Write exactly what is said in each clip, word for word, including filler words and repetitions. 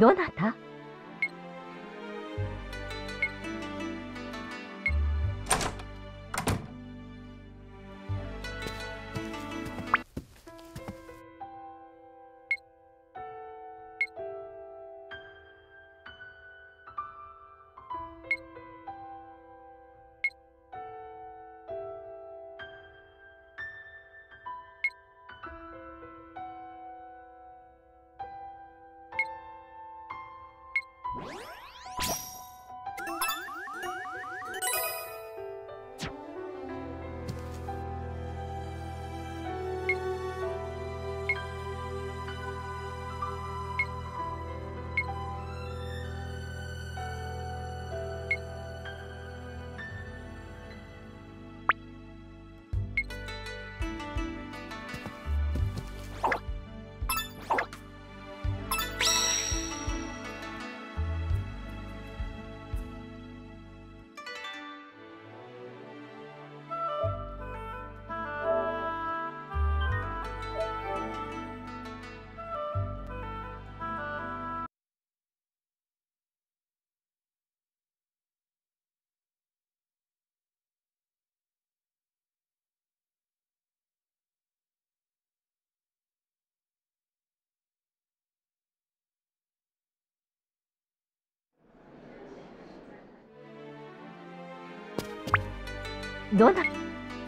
どなた？どなた？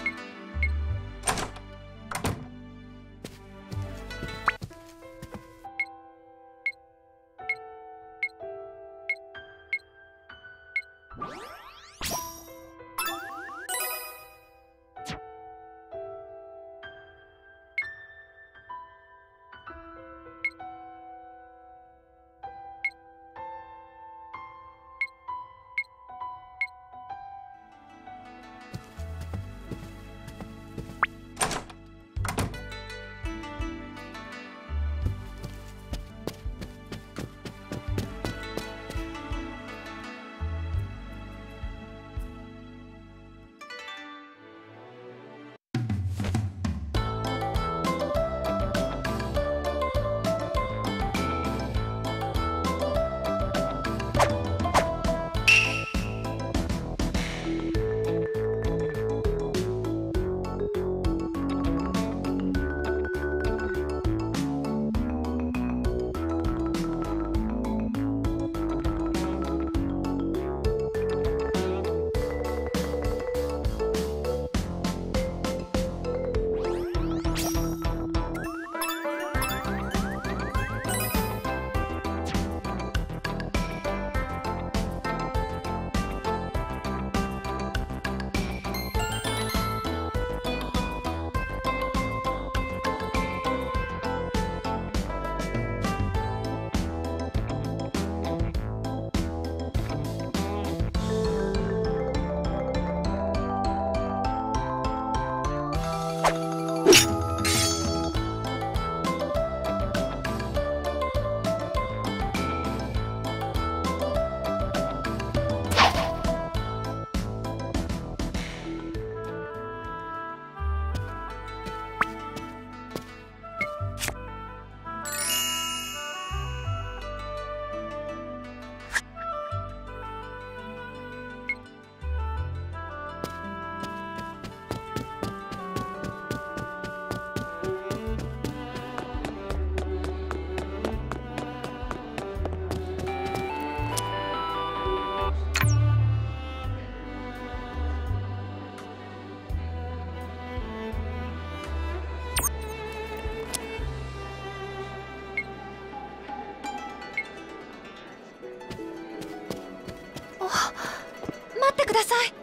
待ってください。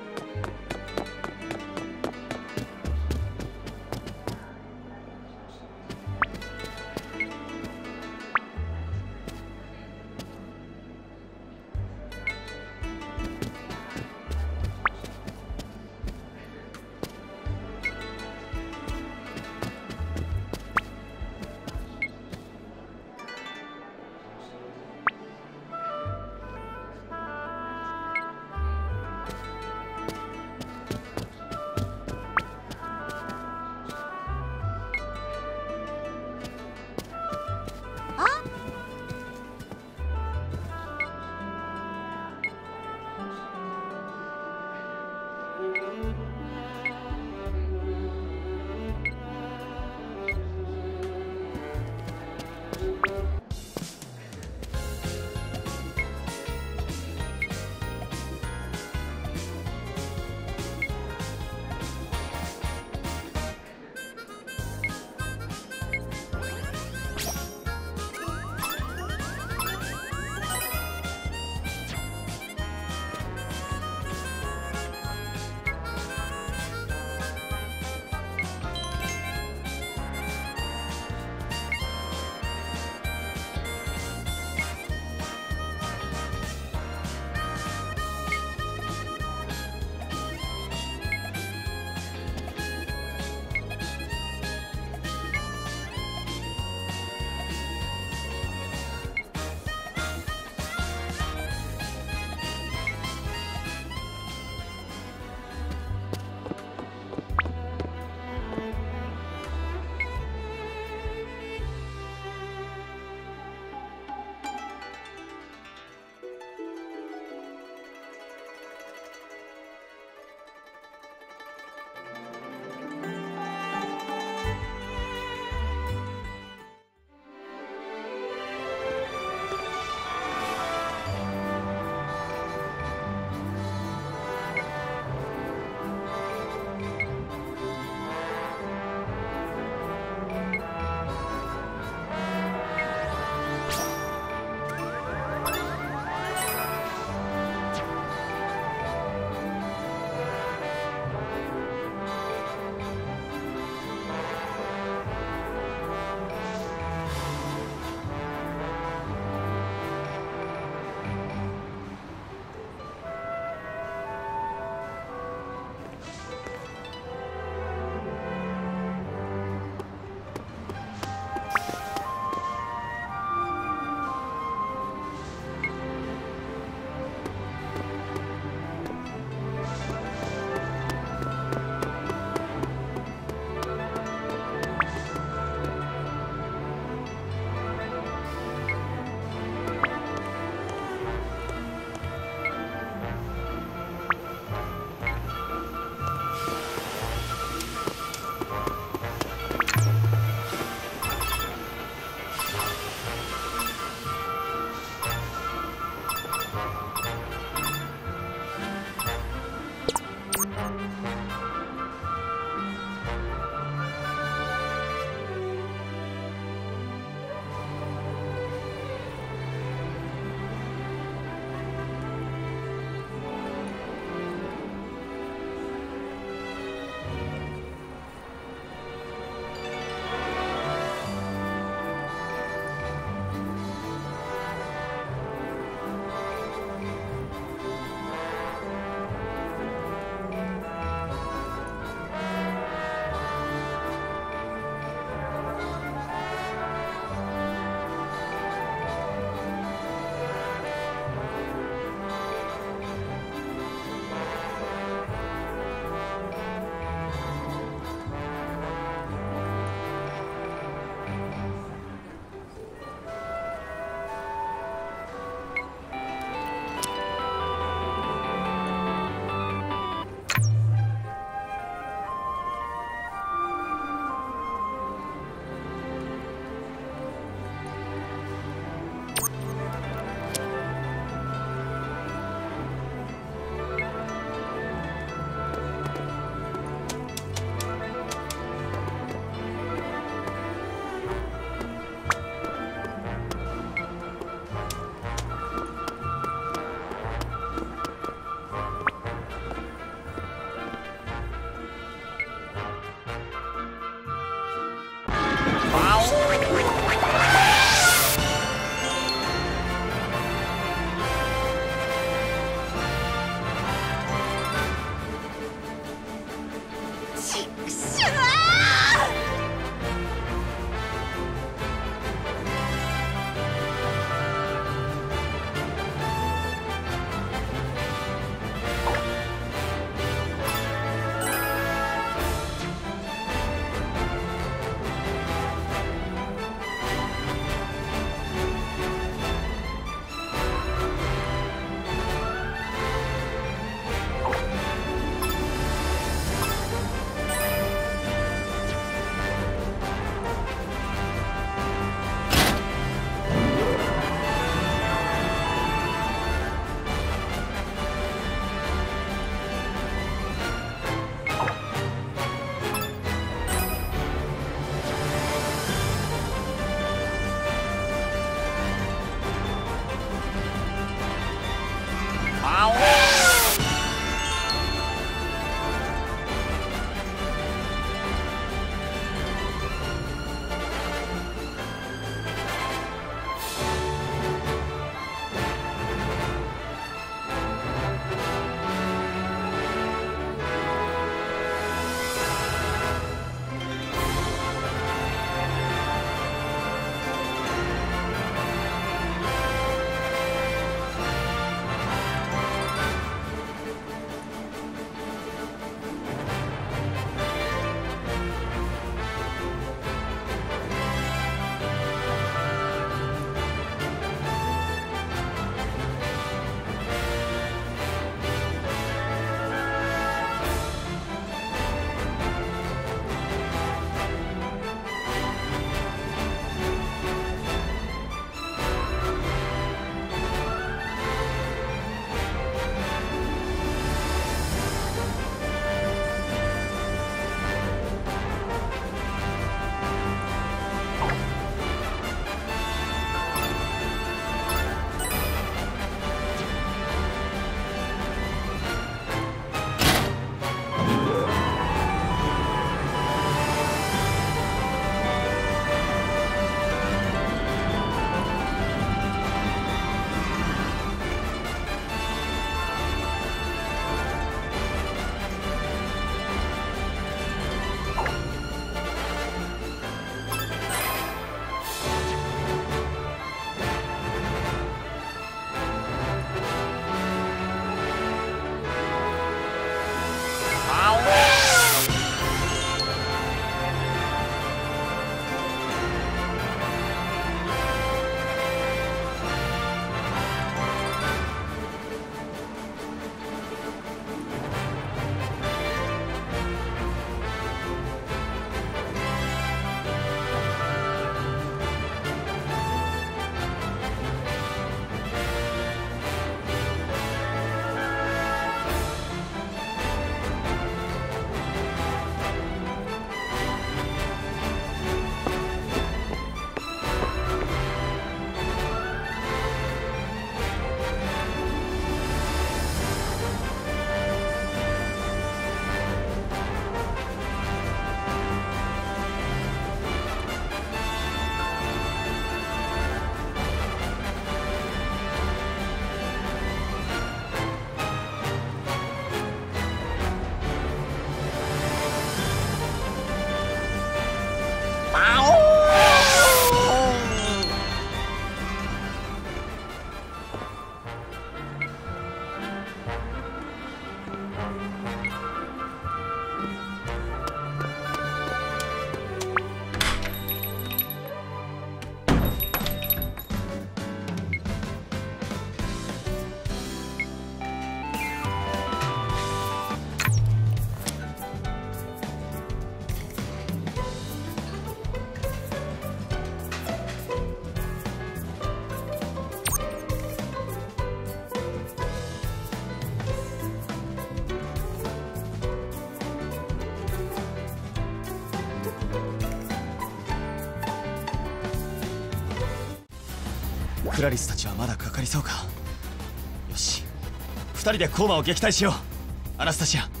クラリスたちはまだかかりそうか。よし、ふたりでコーマを撃退しよう。アナスタシア。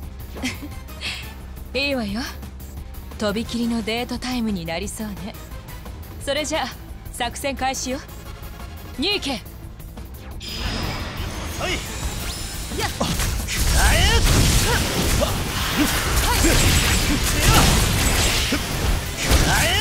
いいわよ。とびきりのデートタイムになりそうね。それじゃあ作戦開始よ。ニーケ。 はい。 やっ。 くらえ。はい。くらえ。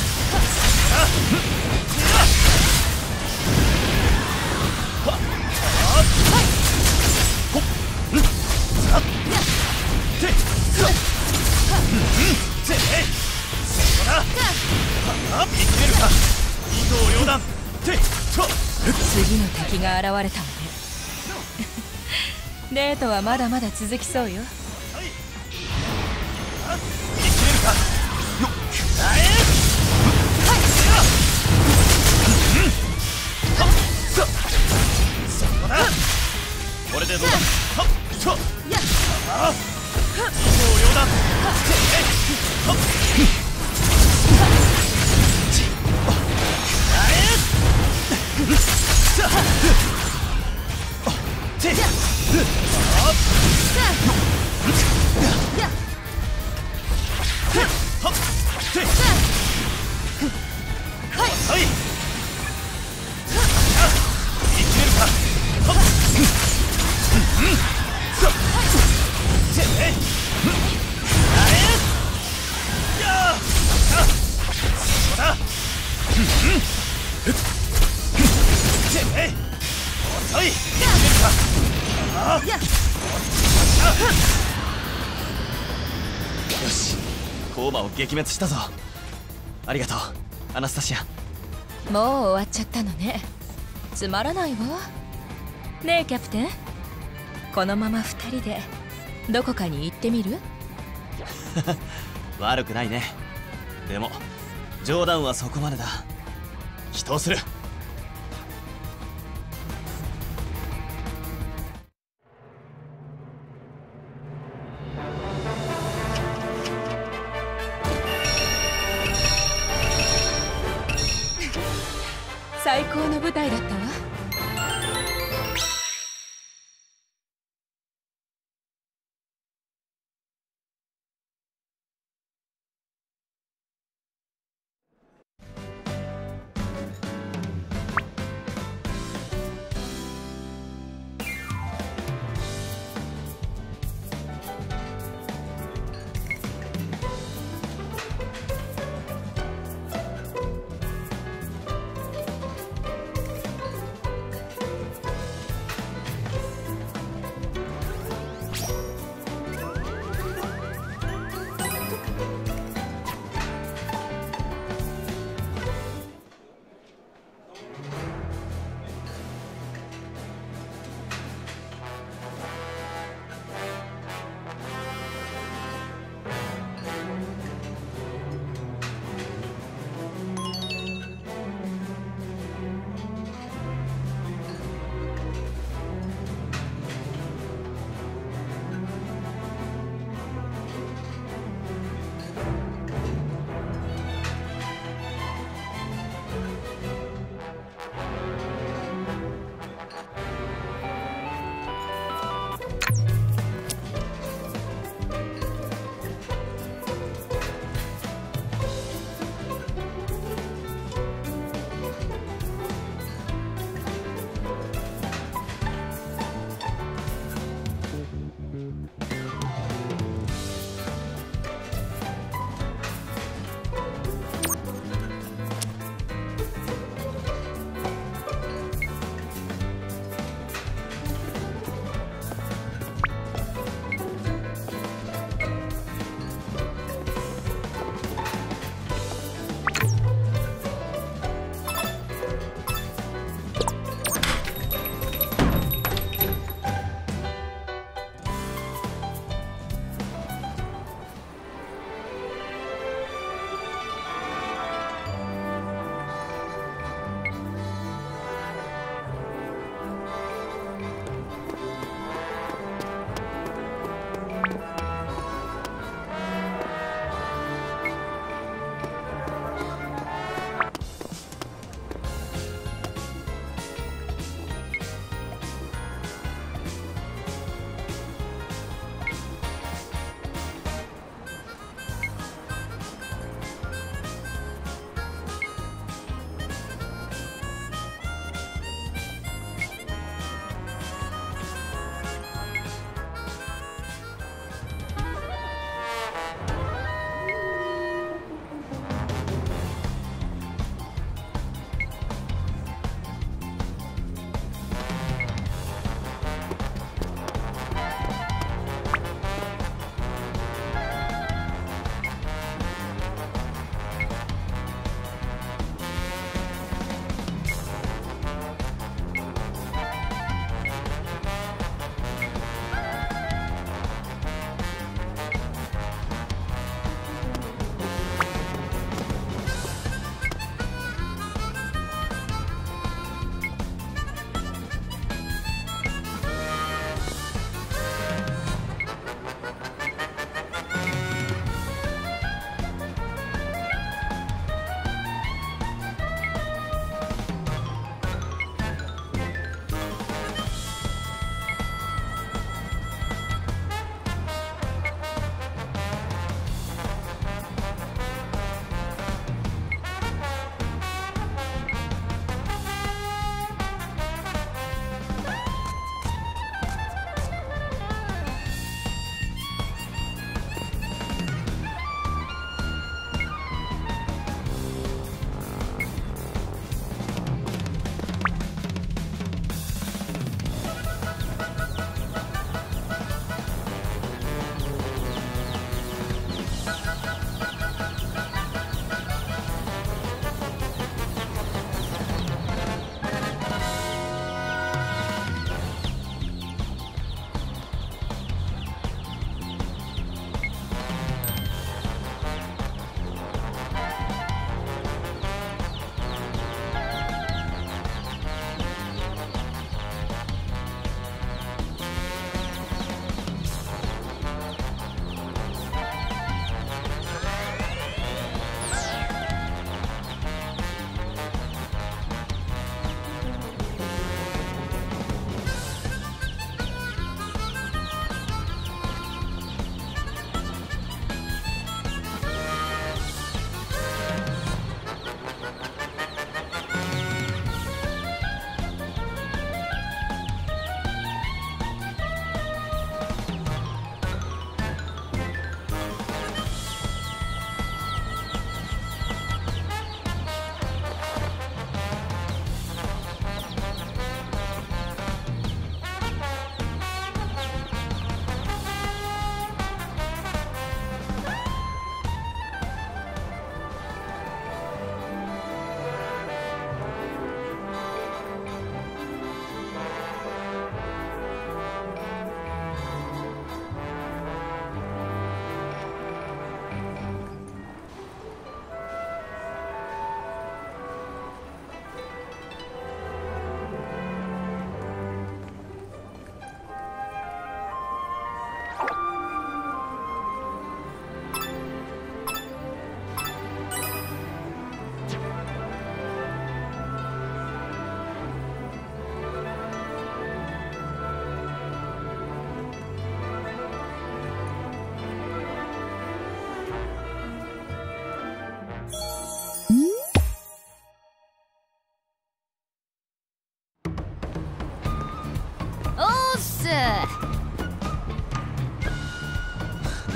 次の敵が現れたわね。デートはまだまだ続きそうよ。 これでどうだ。よし、コーマを撃滅したぞ。ありがとうアナスタシア。 もう終わっちゃったのね。つまらないわ。ねえキャプテン、このままふたりでどこかに行ってみる？ 悪くないね。でも冗談はそこまでだ。祈祷する。 最高の舞台だったわ。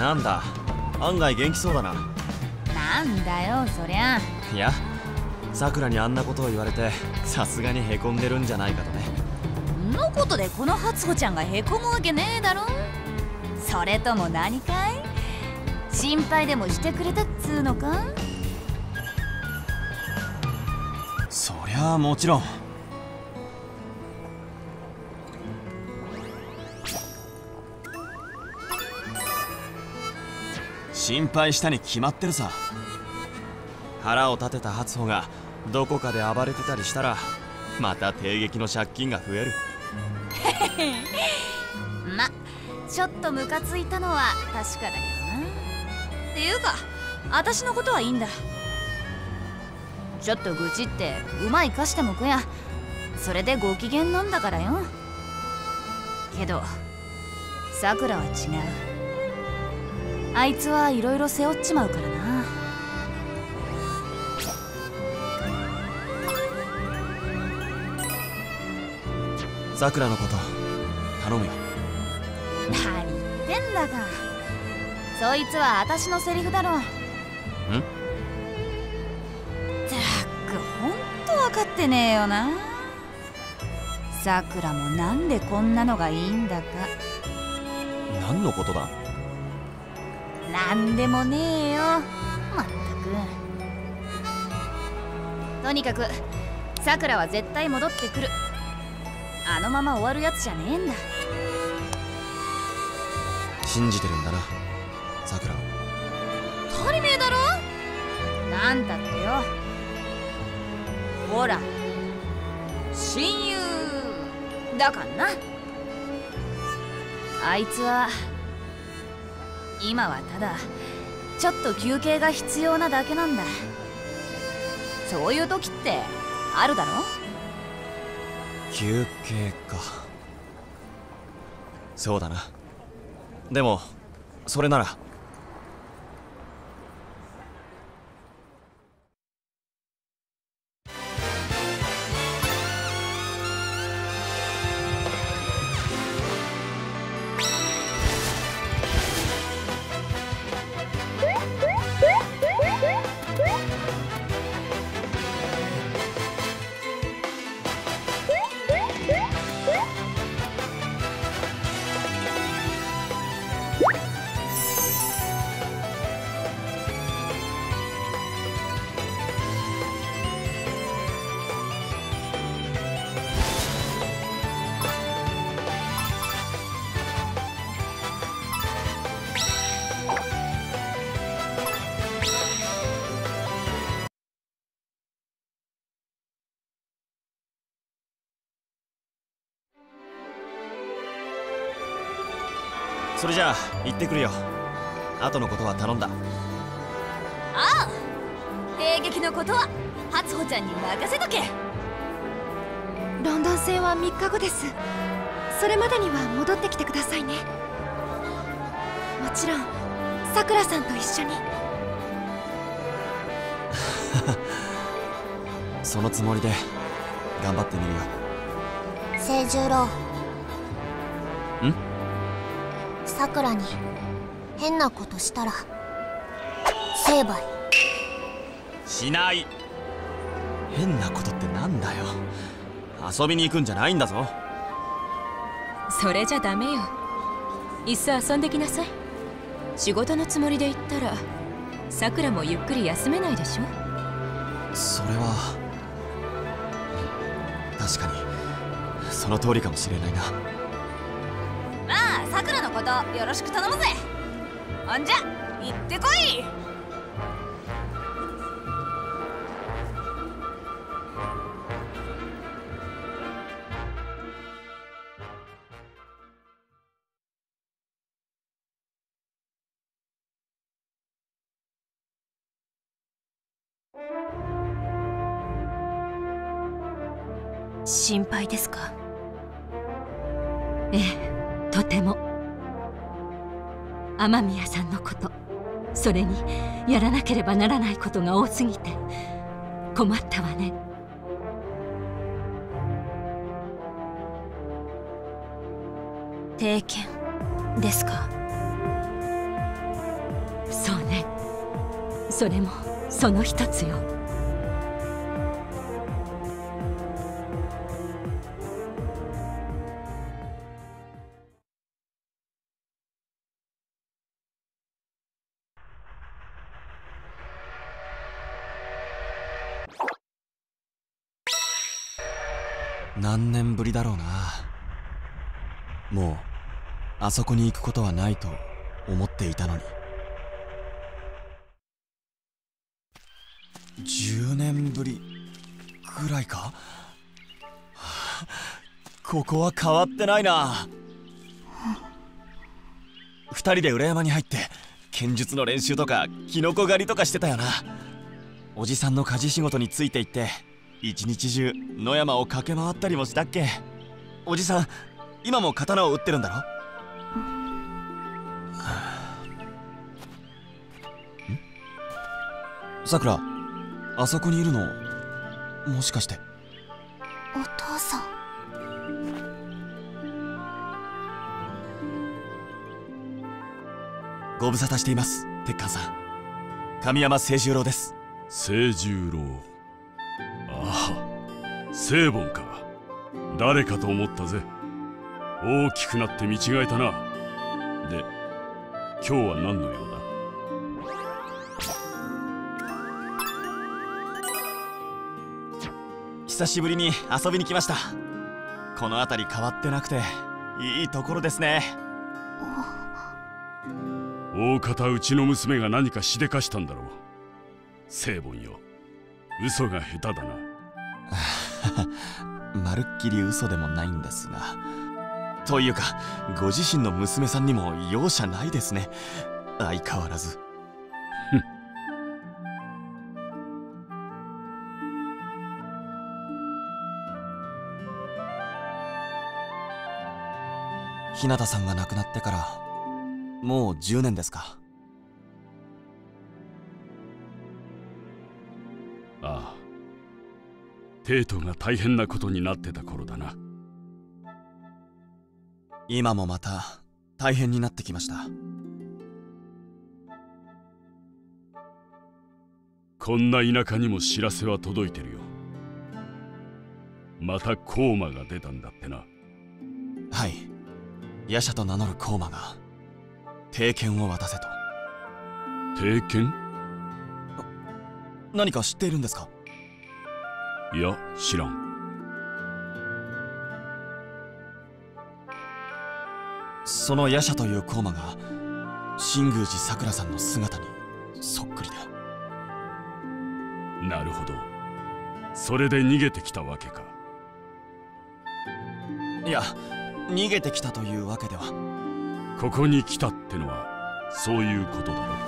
なんだ、案外元気そうだな。 なんだよそりゃ。 いや、さくらにあんなことを言われてさすがにへこんでるんじゃないかとね。 んのことでこの初穂ちゃんがへこむわけねえだろ。それとも何かい、心配でもしてくれたっつうのか。 そりゃあもちろん。心配したに決まってるさ。腹を立てた初穂がどこかで暴れてたりしたらまた帝劇の借金が増える。 ま、ちょっとムカついたのは確かだけどな。っていうか私のことはいいんだ。ちょっと愚痴ってうまいかしてもくや、それでご機嫌なんだからよ。けどさくらは違う。あいつはいろいろ背負っちまうからな。 さくらのこと頼むよ。 何言ってんだか。そいつは私のセリフだろ。ん？ったくほんと分かってねえよな。さくらもなんでこんなのがいいんだか。 何のことだ？ なんでもねえよ、まったく。とにかくさくらは絶対戻ってくる。あのまま終わるやつじゃねえんだ。 信じてるんだな、さくらを。 当たり前だろ。なんだってよ。ほら親友だからな。あいつは今はただちょっと休憩が必要なだけなんだ。そういう時ってあるだろ。 休憩か。そうだな。でもそれなら。それじゃあ行ってくるよ。後のことは頼んだ。 ああ、帝劇のことは初穂ちゃんに任せとけ。 ロンドン戦はみっかごです。それまでには戻ってきてくださいね。もちろんさくらさんと一緒に。 そのつもりで頑張ってみるよ。 清十郎、 ん？ さくらに変なことしたら成敗しない。変なことってなんだよ。遊びに行くんじゃないんだぞ。 それじゃダメよ。いっそ遊んできなさい。仕事のつもりで行ったらさくらもゆっくり休めないでしょ。 それは確かにその通りかもしれないな。 まあさくらのことよろしく頼むぜ。ほんじゃ行ってこい。 心配ですか？ええ、とても。雨宮さんのこと、それにやらなければならないことが多すぎて困ったわね。帝拳ですか？ そうね、それもその一つよ。 何年ぶりだろうな。もうあそこに行くことはないと思っていたのに。じゅうねんぶりぐらいか。はあ、ここは変わってないな。二人で裏山に入って剣術の練習とかキノコ狩りとかしてたよな。おじさんの鍛冶仕事についていって一日中野山を駆け回ったりもしたっけ。おじさん今も刀を打ってるんだろ。ん？さくら、あそこにいるのもしかしてお父さん。 ご無沙汰しています、鉄寛さん。神山清十郎です。 清十郎。ああ、聖本か。誰かと思ったぜ。大きくなって見違えたな。で、今日は何の用だ？ 久しぶりに遊びに来ました。この辺り変わってなくていいところですね。 大方うちの娘が何かしでかしたんだろう。聖本よ、嘘が下手だな。 まるっきり嘘でもないんですが、というかご自身の娘さんにも容赦ないですね、相変わらず。日向さんが亡くなってからもうじゅうねんですか。 ああ、テイトが大変なことになってた頃だな。 今もまた大変になってきました。 こんな田舎にも知らせは届いてるよ。またコーマが出たんだってな。 はい、夜叉と名乗るコーマが帝剣を渡せと。 帝剣？ 何か知っているんですか？ いや、知らん。 その夜叉というコーマが新宮寺さくらさんの姿にそっくりで。 なるほど、それで逃げてきたわけか。 いや、逃げてきたというわけでは。 ここに来たってのはそういうことだろ。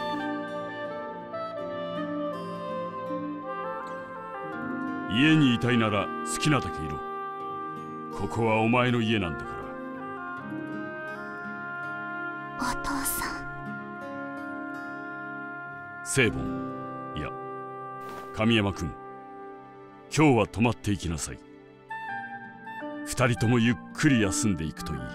家にいたいなら好きなだけいろ。ここはお前の家なんだから。 お父さん。 聖本、いや神山君、今日は泊まっていきなさい。二人ともゆっくり休んでいくといい。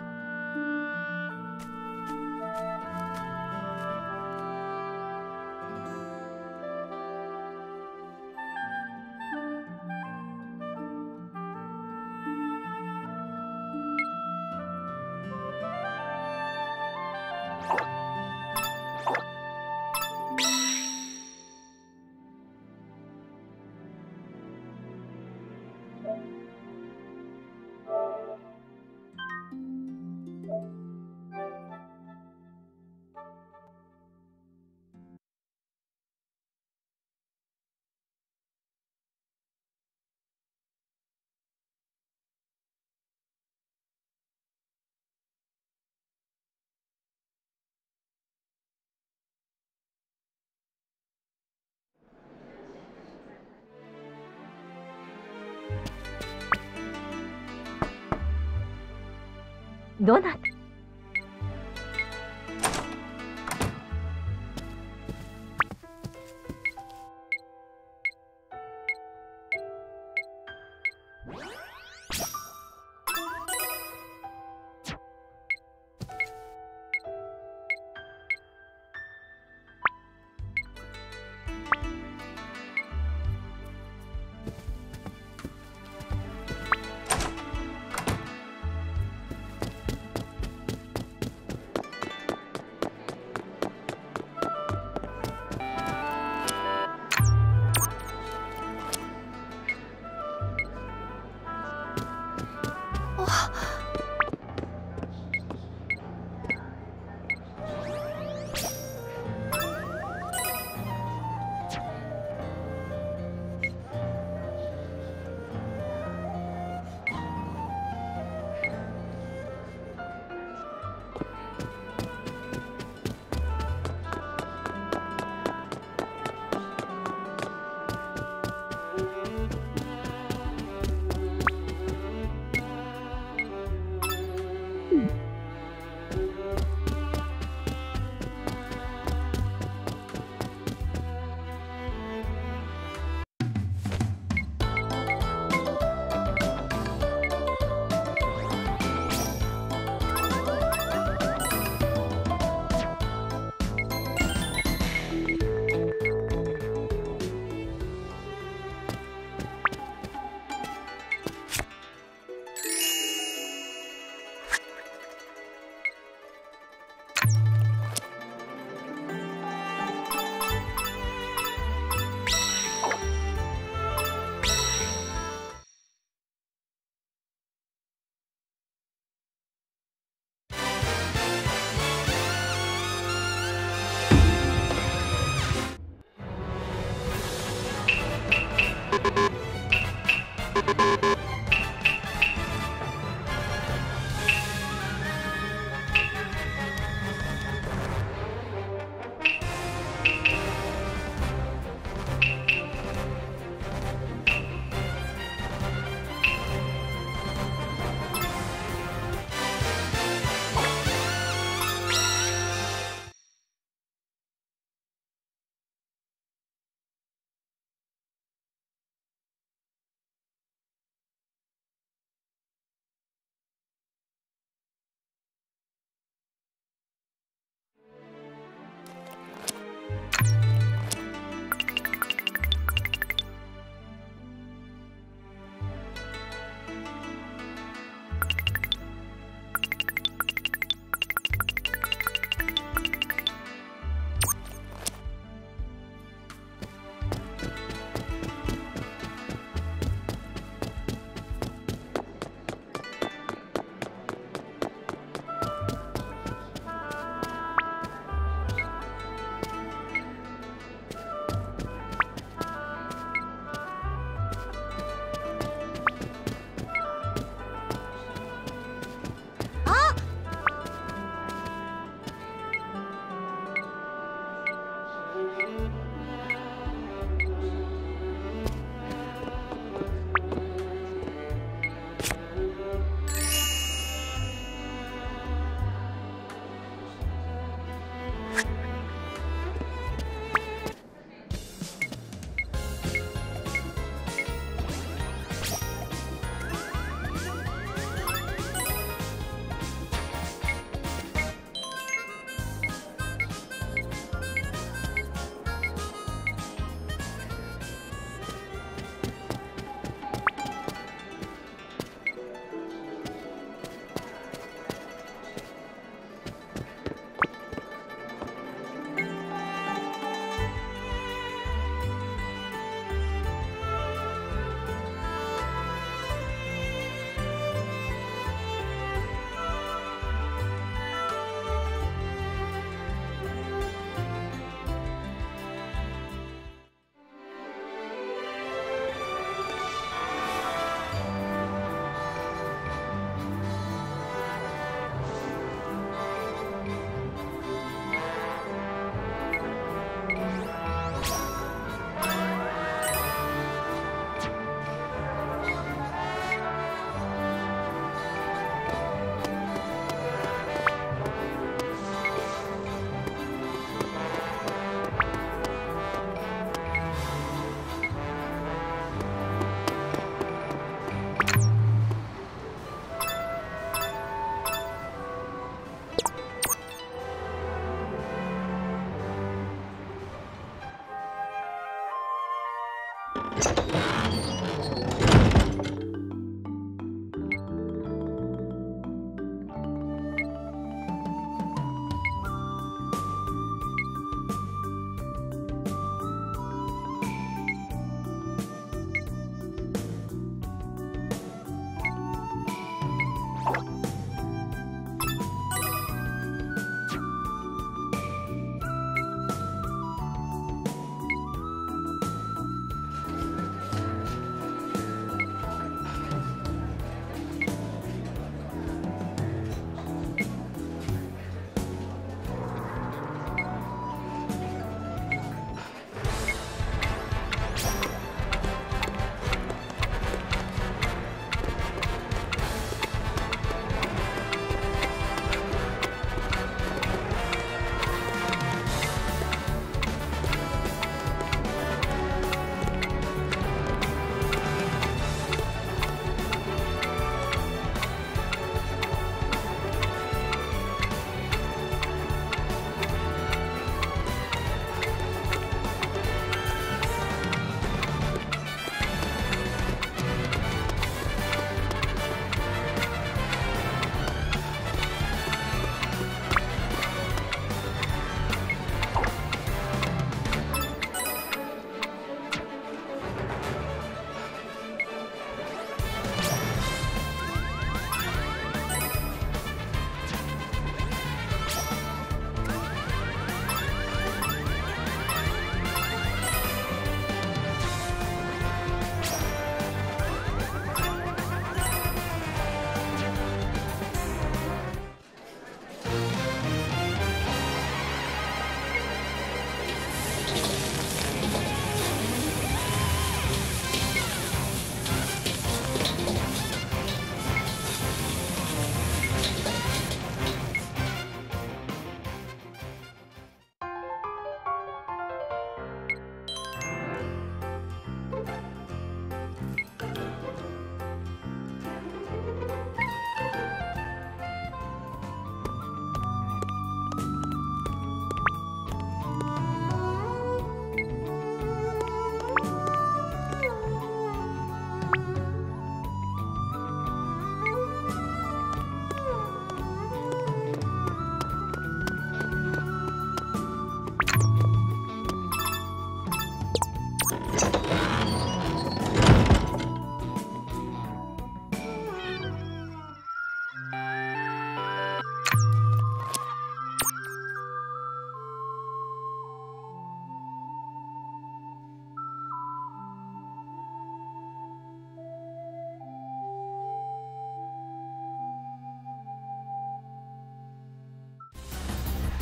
どなた？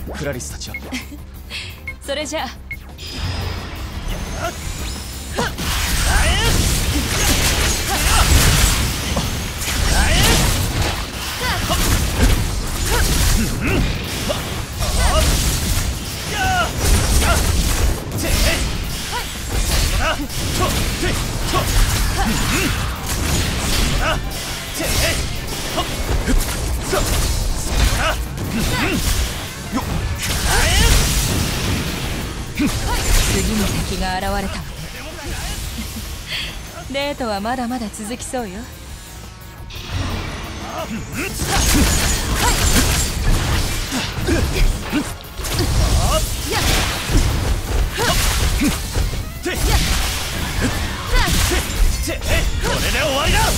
クラリスたちはそれじゃあ次の敵が現れたわね。デートはまだまだ続きそうよ。 これで終わりだ。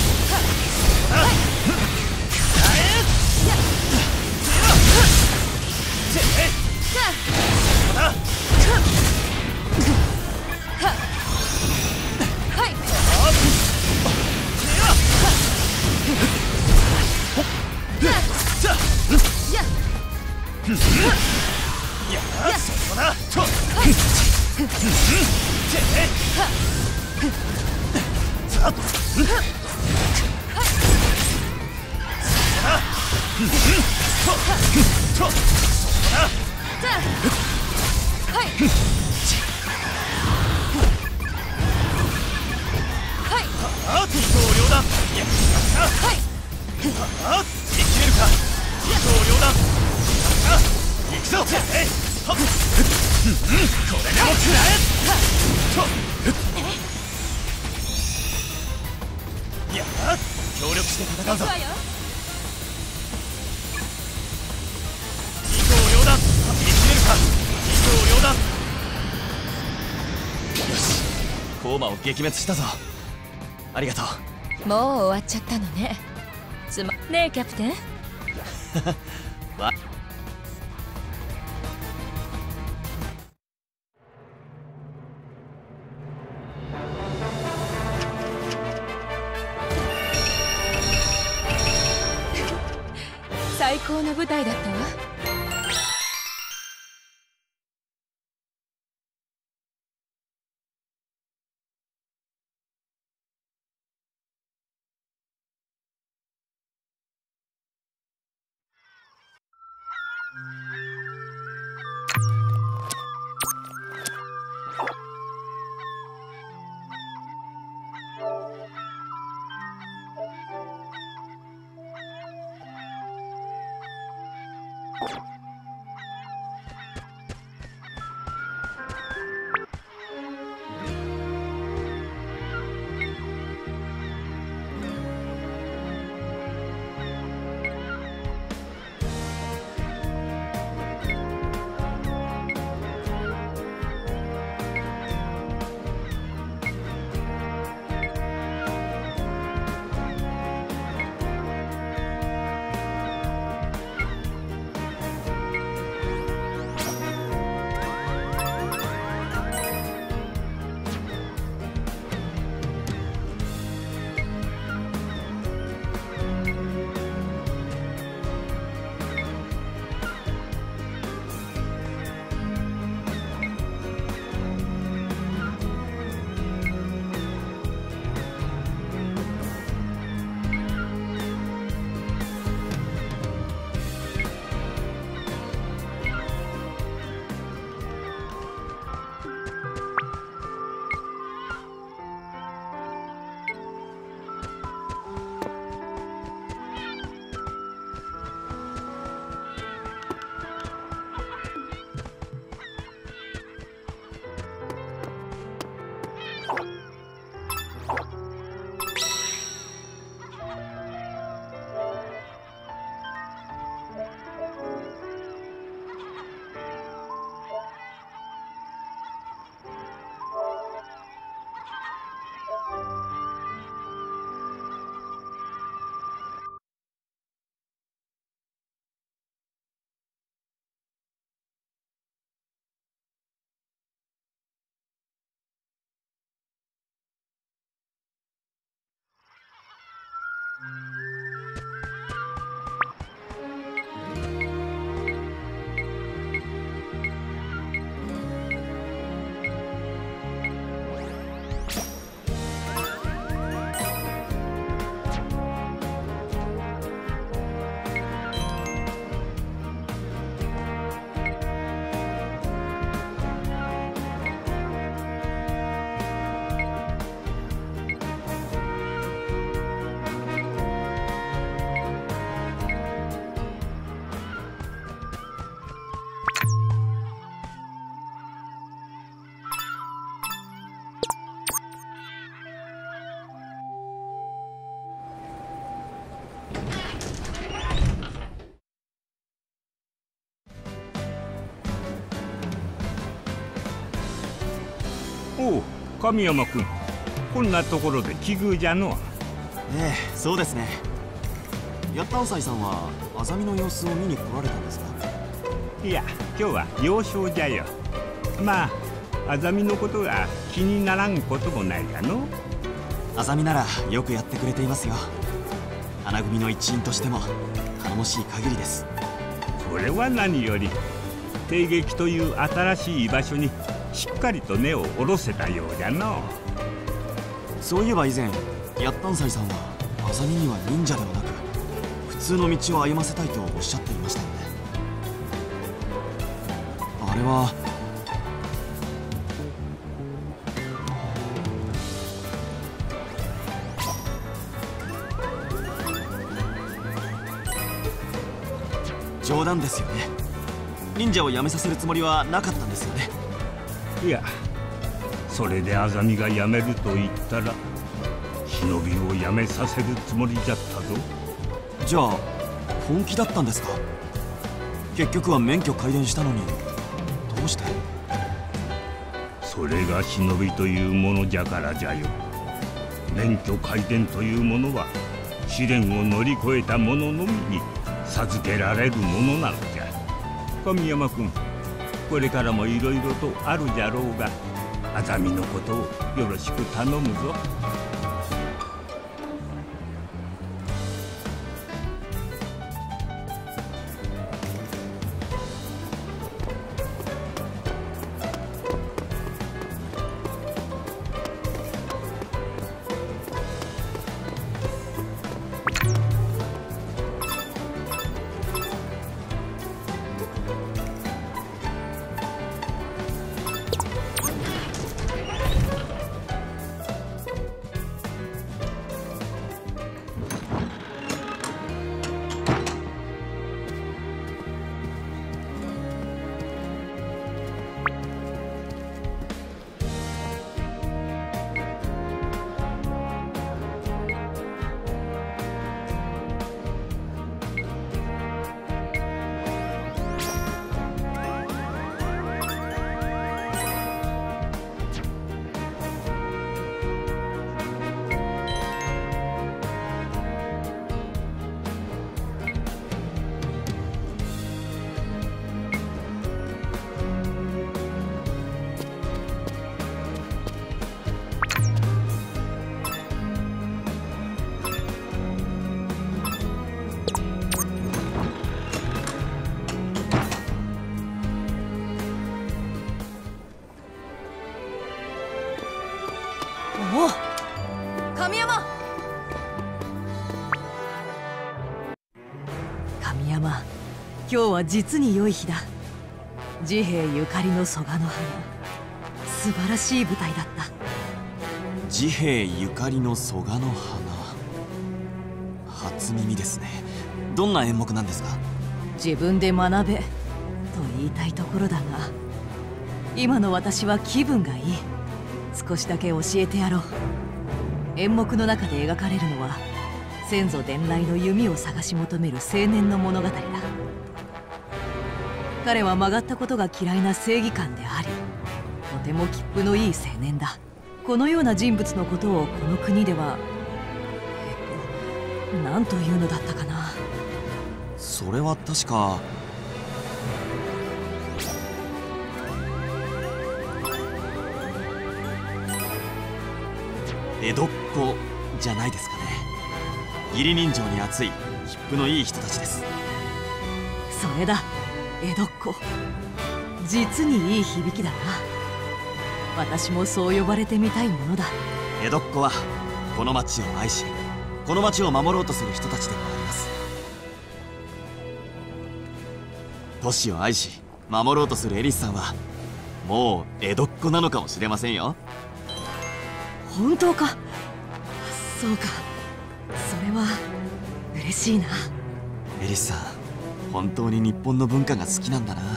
協力して戦うぞ。二刀両断、見切れるか。二刀両断。よし、コーマを撃滅したぞ。ありがとう。 もう終わっちゃったのね。つまねえキャプテンわ最高の舞台だったわ。 神山君、こんなところで奇遇じゃの。 ええ、そうですね。ヤッタンサイさんはアザミの様子を見に来られたんですか？ いや、今日は幼少じゃよ。まあアザミのことが気にならんこともないかの。 アザミならよくやってくれていますよ。花組の一員としても頼もしい限りです。 それは何より、帝劇という新しい場所にしっかりと根を下ろせたようじゃの。 そういえば以前ヤッタンサイさんはアザミには忍者ではなく普通の道を歩ませたいとおっしゃっていましたよね。あれは冗談ですよね。忍者を辞めさせるつもりはなかったんですよね。 いや、それでアザミが辞めると言ったら忍びを辞めさせるつもりじゃったぞ。 じゃあ本気だったんですか？結局は免許改伝したのにどうして？ それが忍びというものじゃからじゃよ。免許改伝というものは試練を乗り越えた者のみに授けられるものなのじゃ。神山君、これからもいろいろとあるじゃろうが、アザミのことをよろしく頼むぞ。 おお、神山神山、今日は実に良い日だ。治兵衛ゆかりの蘇我の花、素晴らしい舞台だった。 治兵衛ゆかりの蘇我の花、初耳ですね。どんな演目なんですか？ 自分で学べと言いたいところだが、今の私は気分がいい。少しだけ教えてやろう。演目の中で描かれるのは先祖伝来の弓を探し求める青年の物語だ。彼は曲がったことが嫌いな正義感であり、とても気風のいい青年だ。このような人物のことをこの国ではえっと何というのだったかな。 それは確か江戸っ子じゃないですかね。義理人情に熱い気風のいい人たちです。 それだ、江戸っ子。実にいい響きだな。私もそう呼ばれてみたいものだ。 江戸っ子はこの町を愛し、この町を守ろうとする人たちでもあります。都市を愛し守ろうとするエリスさんはもう江戸っ子なのかもしれませんよ。 本当か？そうか、それは嬉しいな。 エリスさん、本当に日本の文化が好きなんだな。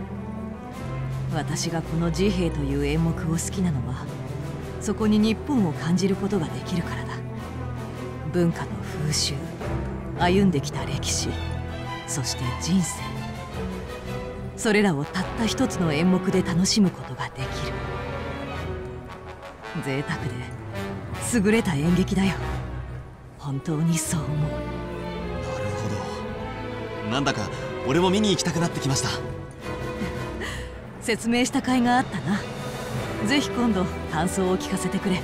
私がこの治兵衛という演目を好きなのは、そこに日本を感じることができるからだ。文化の風習、歩んできた歴史、そして人生、それらをたった一つの演目で楽しむことができる。 贅沢で優れた演劇だよ。本当にそう思う。 なるほど。なんだか俺も見に行きたくなってきました。 説明した甲斐があったな。ぜひ今度感想を聞かせてくれ。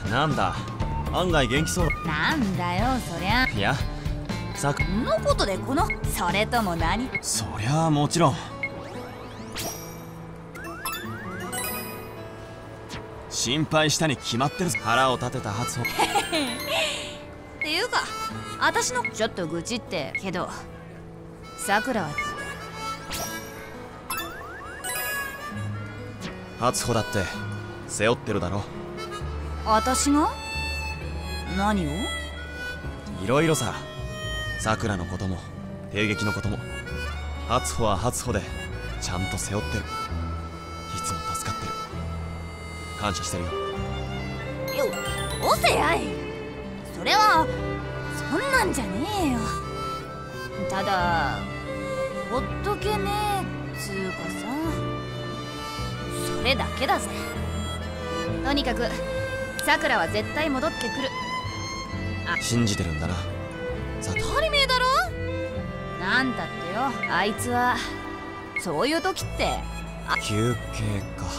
なんだ、案外元気そう。 なんだよそりゃ。 いや、さくのことでこのそれとも何。 そりゃあもちろん。心配したに決まってる。腹を立てた発音っていうか私のちょっと愚痴ってけど、さくらは初穂だって背負ってるだろ。 私が何を。 いろいろさ、さくらのことも帝劇のことも初穂は初穂でちゃんと背負ってる。いつも助かってる。感謝してるよ。 よおせやい。それはそんなんじゃねえよ。ただほっとけねえつうかさ、それだけだぜ。とにかくさくらは絶対戻ってくる。 信じてるんだな。さ当たり前だろ。なんたってよ、あいつはそういう時って休憩か。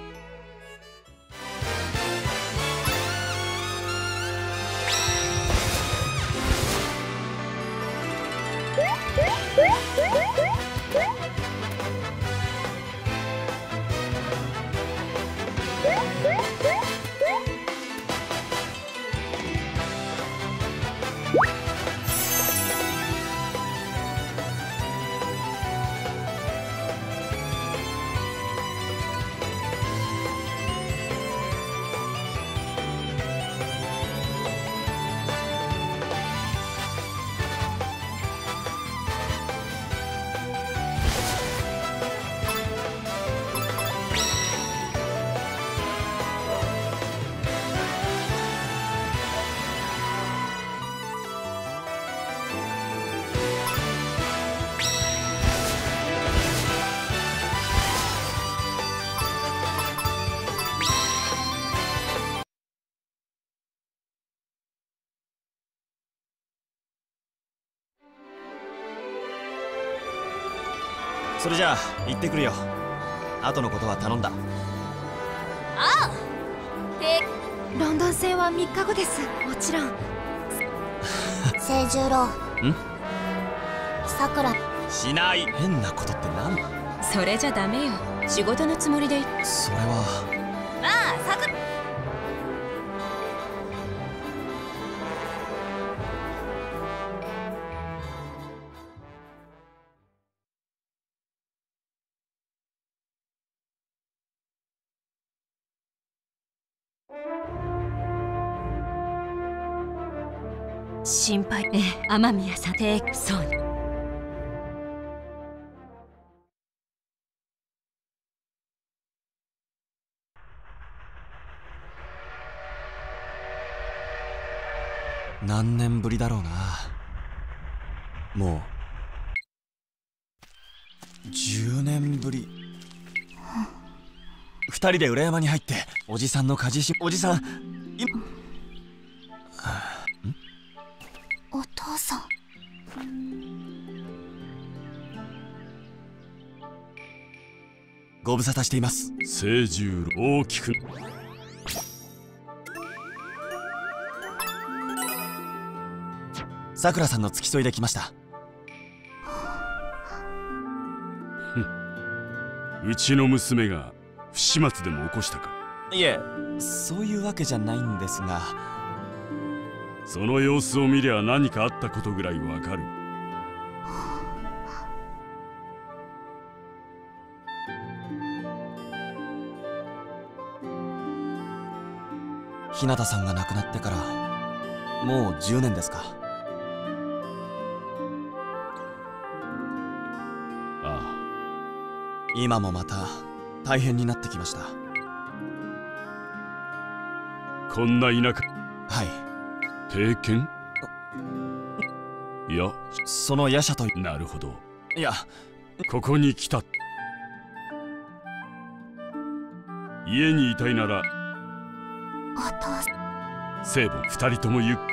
それじゃあ行ってくるよ。後のことは頼んだ。 ああてロンドン戦はみっかごです。もちろん。 清十郎、 んさくらしない。変なことって何。 それじゃダメよ。仕事のつもりで。 それはまあさくら心配。ええ、雨宮さんてそうに。 何年ぶりだろうな。もうじゅうねんぶり。二人で裏山に入っておじさんの鍛冶師。おじさんいお父さん。 ご無沙汰しています。 清十郎、大きくさくらさんの付き添いで来ました。 うちの娘が不始末でも起こしたか。 いえ、そういうわけじゃないんですが。 その様子を見りゃ何かあったことぐらいわかる。 日向さんが亡くなってからもうじゅうねんですか。 ああ、 今もまた大変になってきました。 こんな田舎。 はい。 帝拳。いや、 その夜叉と。 なるほど。 いや、 ここに来た。家にいたいならお父さん。 聖母二人ともゆっ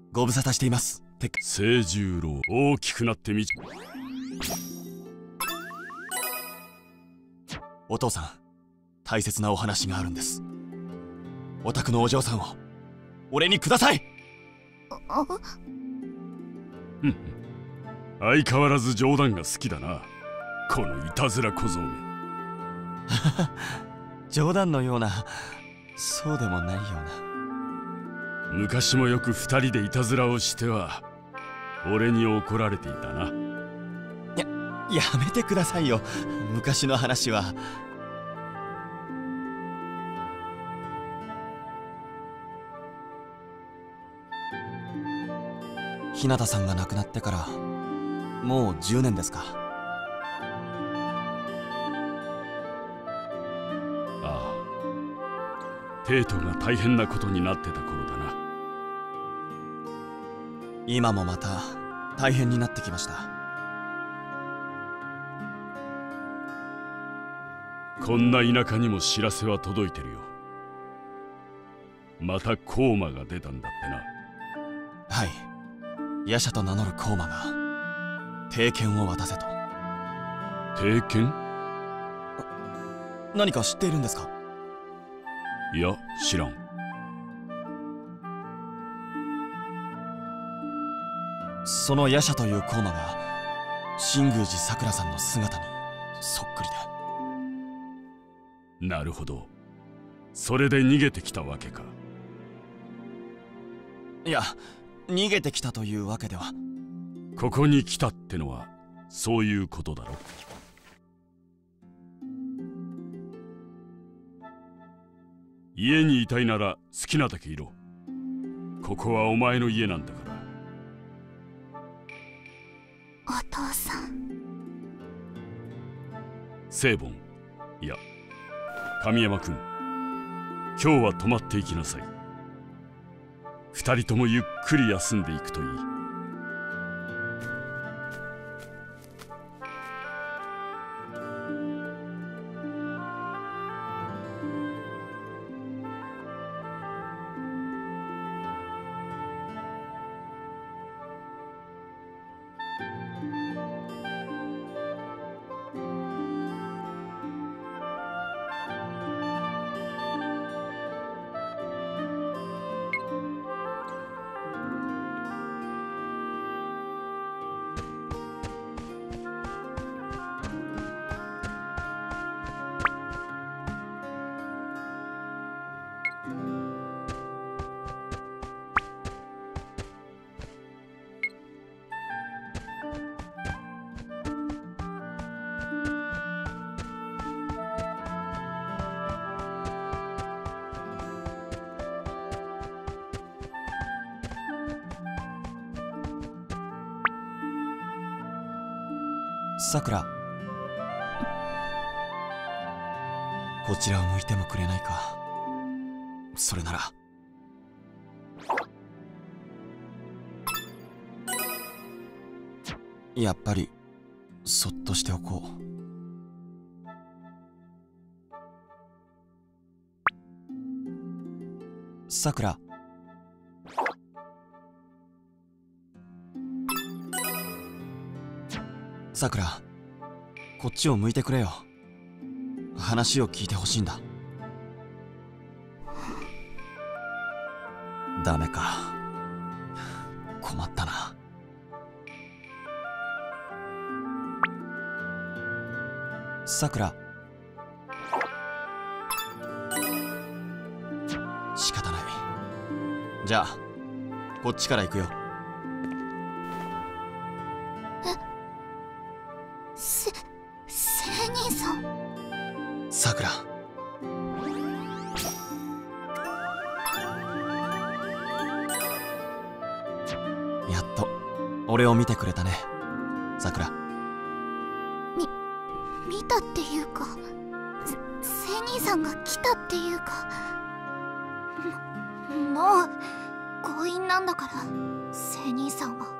ご無沙汰しています。 清十郎、大きくなってみ。 お父さん、大切なお話があるんです。お宅のお嬢さんを俺にください。 相変わらず冗談が好きだな、このいたずら小僧め。 冗談のような、そうでもないような。 昔もよく二人でいたずらをしては俺に怒られていたな。 や、やめてくださいよ、昔の話は。日向さんが亡くなってからもうじゅうねんですか。 ああ、帝都が大変なことになってた頃だな。 今もまた大変になってきました。 こんな田舎にも知らせは届いてるよ。またコーマが出たんだってな。 はい、夜叉と名乗るコーマが帝剣を渡せと。 帝剣？ 何か知っているんですか？ いや、知らん。 その夜叉というコーマが真宮寺さくらさんの姿にそっくりで。なるほど、それで逃げてきたわけか。 いや、逃げてきたというわけでは。 ここに来たってのはそういうことだろ。家にいたいなら好きなだけいろ。ここはお前の家なんだから。 お父さん。 聖本、いや神山君、今日は泊まっていきなさい。二人ともゆっくり休んでいくといい。 さくら、こちらを向いてもくれないか。それなら。やっぱりそっとしておこう。さくら、さくら、こっちを向いてくれよ。話を聞いてほしいんだ。ダメか。困ったな。さくら、仕方ない。じゃあこっちから行くよ。 せ、仙人さん。 さくら、やっと俺を見てくれたね、さくら。 み、見たっていうか、仙人さんが来たっていうか、もう強引なんだから仙人さんは。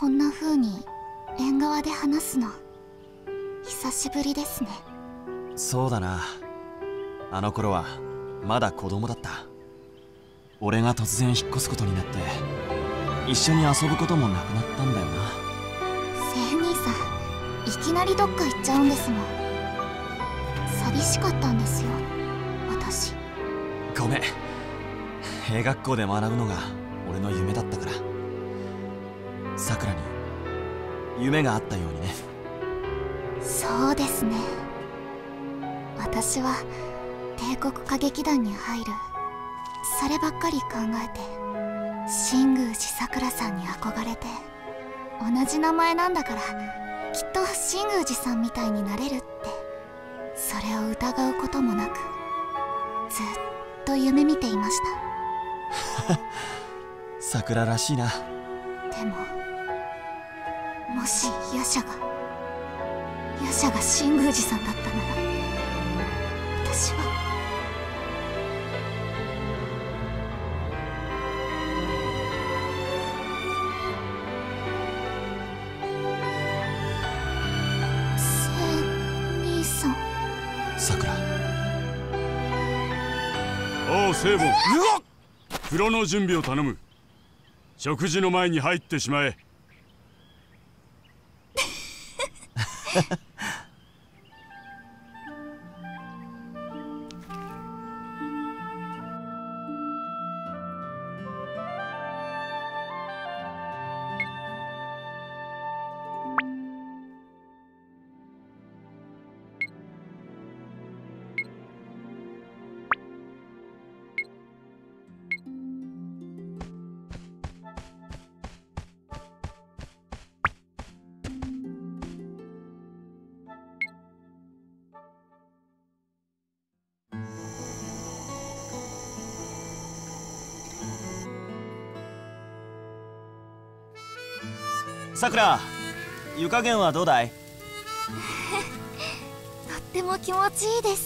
こんな風に縁側で話すの久しぶりですね。 そうだな。あの頃はまだ子供だった。俺が突然引っ越すことになって一緒に遊ぶこともなくなったんだよな。 聖兄さん、いきなりどっか行っちゃうんですもん。寂しかったんですよ、私。 ごめん。兵学校で学ぶのが俺の夢だったから。さくらに夢があったようにね。 そうですね。私は帝国歌劇団に入る、そればっかり考えて、新宮寺さくらさんに憧れて、同じ名前なんだからきっと新宮寺さんみたいになれるって、それを疑うこともなくずっと夢見ていました。 さくららしいな。 でももし夜叉が夜叉が新宮寺さんだったなら、私は聖兄さん。 さくら。 おう聖母、風呂の準備を頼む。食事の前に入ってしまえ。 さくら、湯加減はどうだい？ とっても気持ちいいです。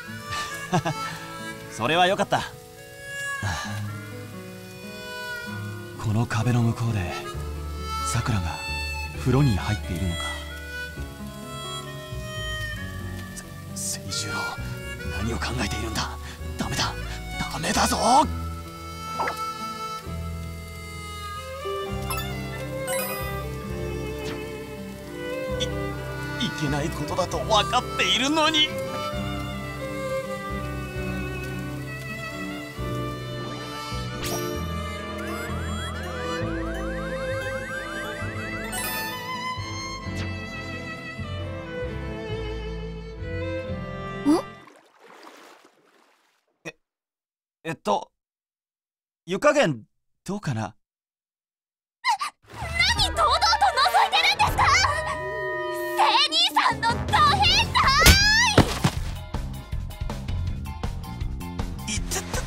それはよかった。この壁の向こうでさくらが風呂に入っているのか。せ清十郎、何を考えているんだ。ダメだ、ダメだぞ。いけないことだと分かっているのに。え、えっと湯加減どうかな。 何堂々と覗いてるんですか。聖兄さんのド変態。 いってた、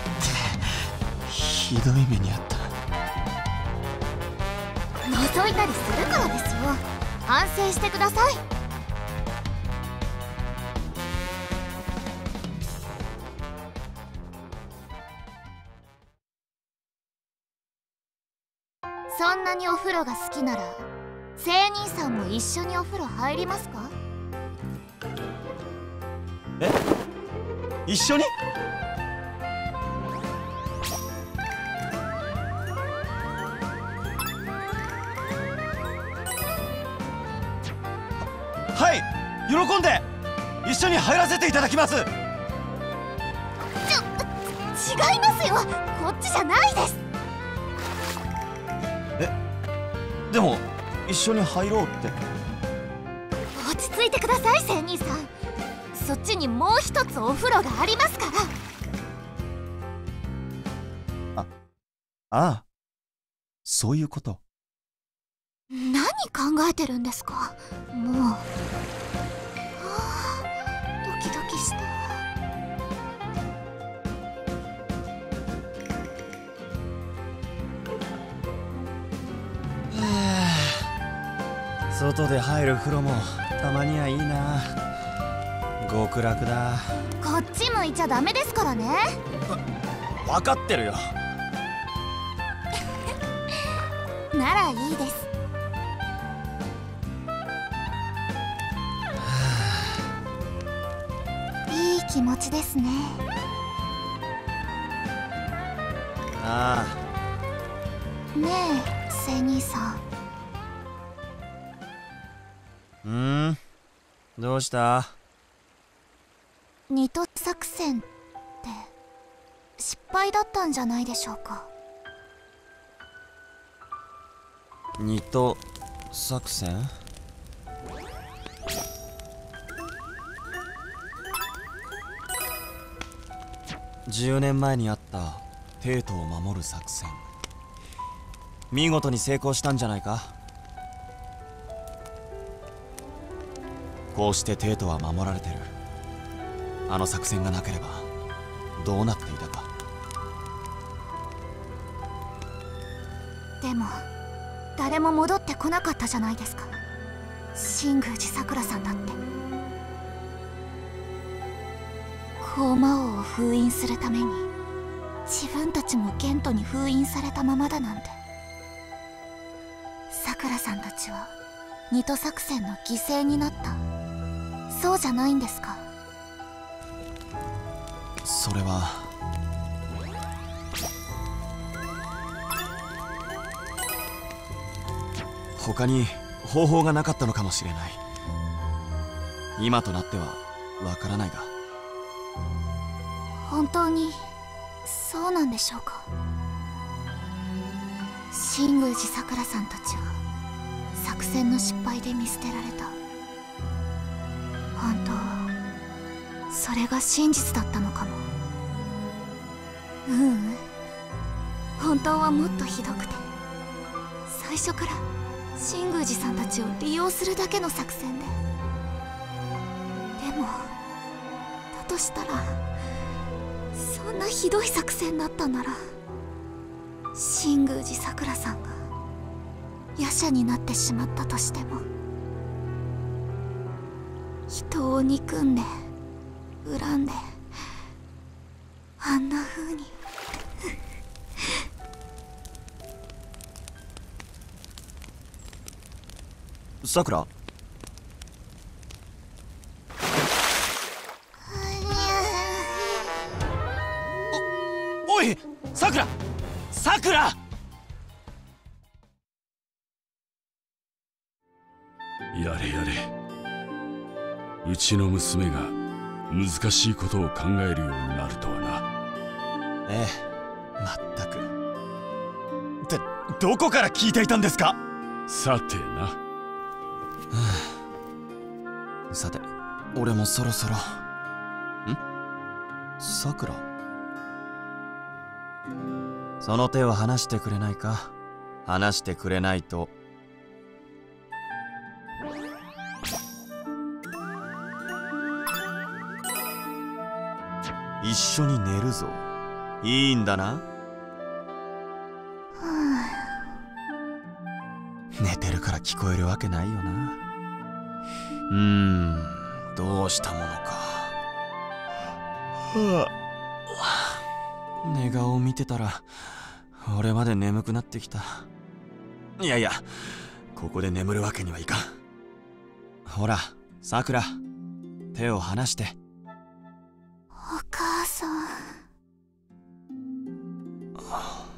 ひどい目にあった。 覗いたりするからですよ。反省してください。そんなにお風呂が好きなら聖兄さんも一緒にお風呂入りますか。 え、一緒に？はい、喜んで一緒に入らせていただきます。ちょ、 違いますよ、こっちじゃないです。 え、でも一緒に入ろうって。 落ち着いてください聖兄さん。そっちにもう一つお風呂がありますから。 あ、ああ、そういうこと。 何考えてるんですかもう。はあ、ドキドキした。 外で入る風呂もたまにはいいな。極楽だ。 こっち向いちゃダメですからね。 わ分かってるよ。 ならいいです。 気持ちですね。 ああ。ねえセ兄さん。 うーん、どうした？ ニト作戦って失敗だったんじゃないでしょうか。 ニト作戦？じゅうねんまえにあった帝都を守る作戦、見事に成功したんじゃないか。こうして帝都は守られてる。あの作戦がなければどうなっていたか。 でも誰も戻ってこなかったじゃないですか。新宮寺さくらさんだって。高魔王を封印するために自分たちもゲントに封印されたままだなんて。さくらさんたちはニト作戦の犠牲になった、そうじゃないんですか。 それは他に方法がなかったのかもしれない。今となってはわからないが。 本当にそうなんでしょうか。新宮寺さくらさんたちは作戦の失敗で見捨てられた。本当はそれが真実だったのかも。ううん、本当はもっとひどくて、最初から新宮寺さんたちを利用するだけの作戦で。でもだとしたらそんなひどい作戦だったなら、新宮寺さくらさんが夜叉になってしまったとしても、人を憎んで恨んであんな風にさくら、お、おいさくら、さくら。 やれやれ、うちの娘が難しいことを考えるようになるとはな。 ええ、まったく。ってどこから聞いていたんですか。 さてな。 さて俺もそろそろ。ん？さくら、その手を離してくれないか。離してくれないと一緒に寝るぞ。いいんだな。寝てるから聞こえるわけないよな。うーん、どうしたものか。はあ、寝顔を見てたら俺まで眠くなってきた。いやいや、ここで眠るわけにはいかん。ほらさくら、手を離して。 お母さん。 は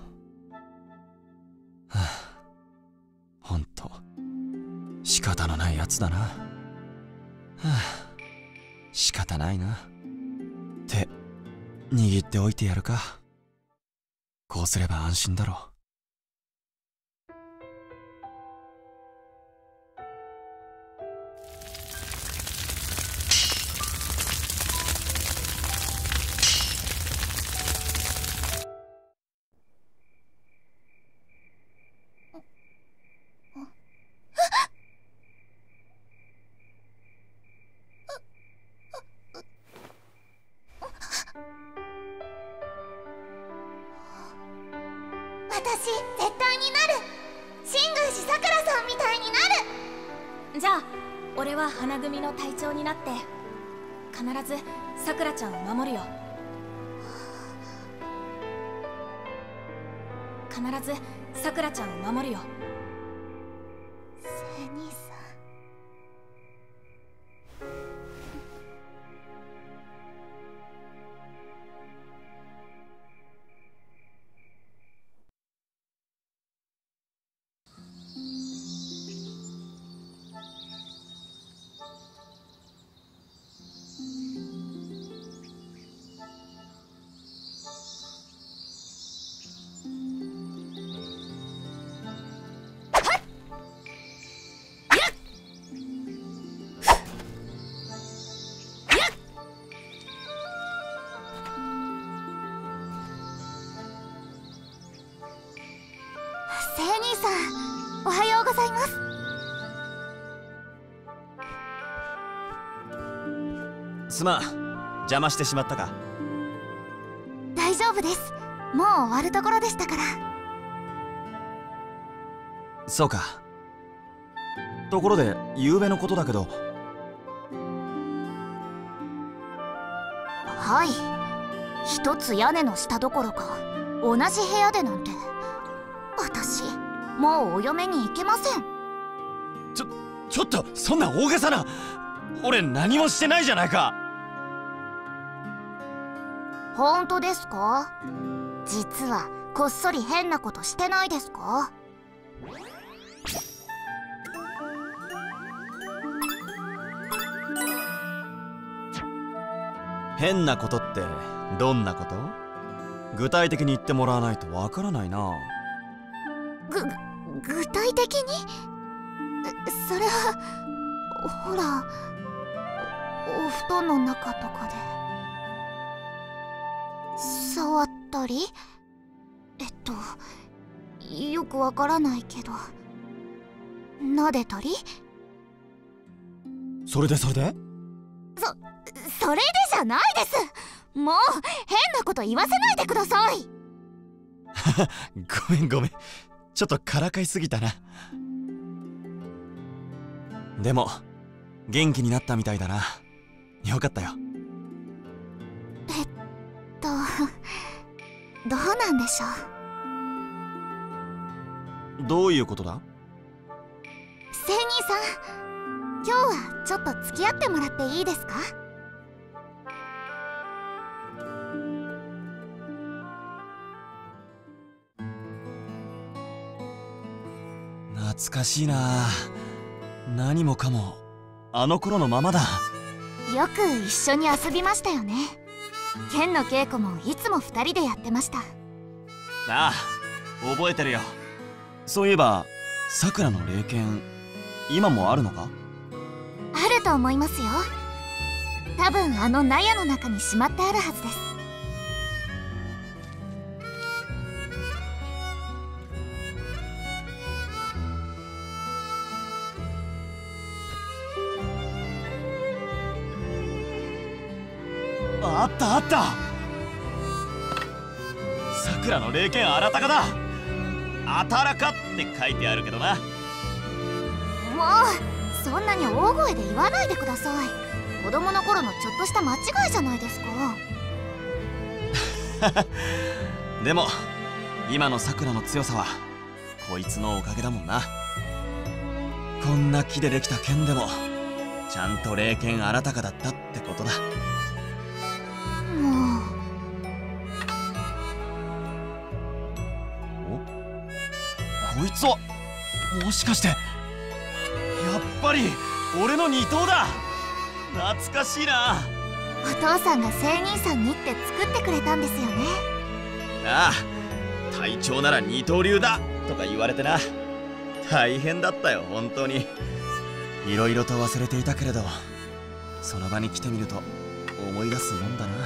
あ、ほんと仕方のないやつだな。はあ、仕方ないな。手握っておいてやるか。こうすれば安心だろう。 私絶対になる。新宮寺さくらさんみたいになる。 じゃあ俺は花組の隊長になって必ずさくらちゃんを守るよ。必ずさくらちゃんを守るよ。 セニさん。 。 。 。 。 。 。 。 。 。 。 。 。 。 。 。 。 。 。 。 。 。 。 。 。 。 。 。 。 。 。 。 。 。 。 。 。 。 。 。 。 。 。 。 。 じゃあ俺は花組の隊長になって必ずさくらちゃんを守るよ。必ずさくらちゃんを守るよ。 セニさん。 聖兄さん、おはようございます。 すまん、邪魔してしまったか。 大丈夫です。もう終わるところでしたから。 そうか。ところで昨べのことだけど。 はい、一つ屋根の下どころか同じ部屋でなんて、私もうお嫁に行けません。 ちょちょっとそんな大げさな。俺何もしてないじゃないか。 本当ですか？実はこっそり変なことしてないですか？ 変なことってどんなこと？具体的に言ってもらわないとわからないな。 ぐ具体的に？それはほら、お、お布団の中とかで触ったり、えっとよくわからないけど撫でたり。 それでそれでそそれでじゃないです。もう変なこと言わせないでください。 ごめんごめん、ちょっとからかいすぎたな。でも元気になったみたいだな。よかったよ。 えっとどうなんでしょう。どういうことだ？ 聖兄さん、今日はちょっと付き合ってもらっていいですか？ 懐かしいな。何もかもあの頃のままだ。 よく一緒に遊びましたよね。剣の稽古もいつも二人でやってました。 ああ、覚えてるよ。そういえばさくらの霊剣今もあるのか？ あると思いますよ。多分あの納屋の中にしまってあるはずです。 あったあった。さくらの霊剣あらたかだ。あたらかって書いてあるけどな。 もうそんなに大声で言わないでください。子供の頃のちょっとした間違いじゃないですか。 でも今のさくらの強さはこいつのおかげだもんな。こんな木でできた剣でもちゃんと霊剣あらたかだったってことだ。 もうお、こいつはもしかしてやっぱり俺の二頭だ。懐かしいな。 お父さんが聖兄さんにって作ってくれたんですよね。 ああ、隊長なら二刀流だとか言われてな。大変だったよ本当に。いろいろと忘れていたけれどその場に来てみると思い出すもんだな。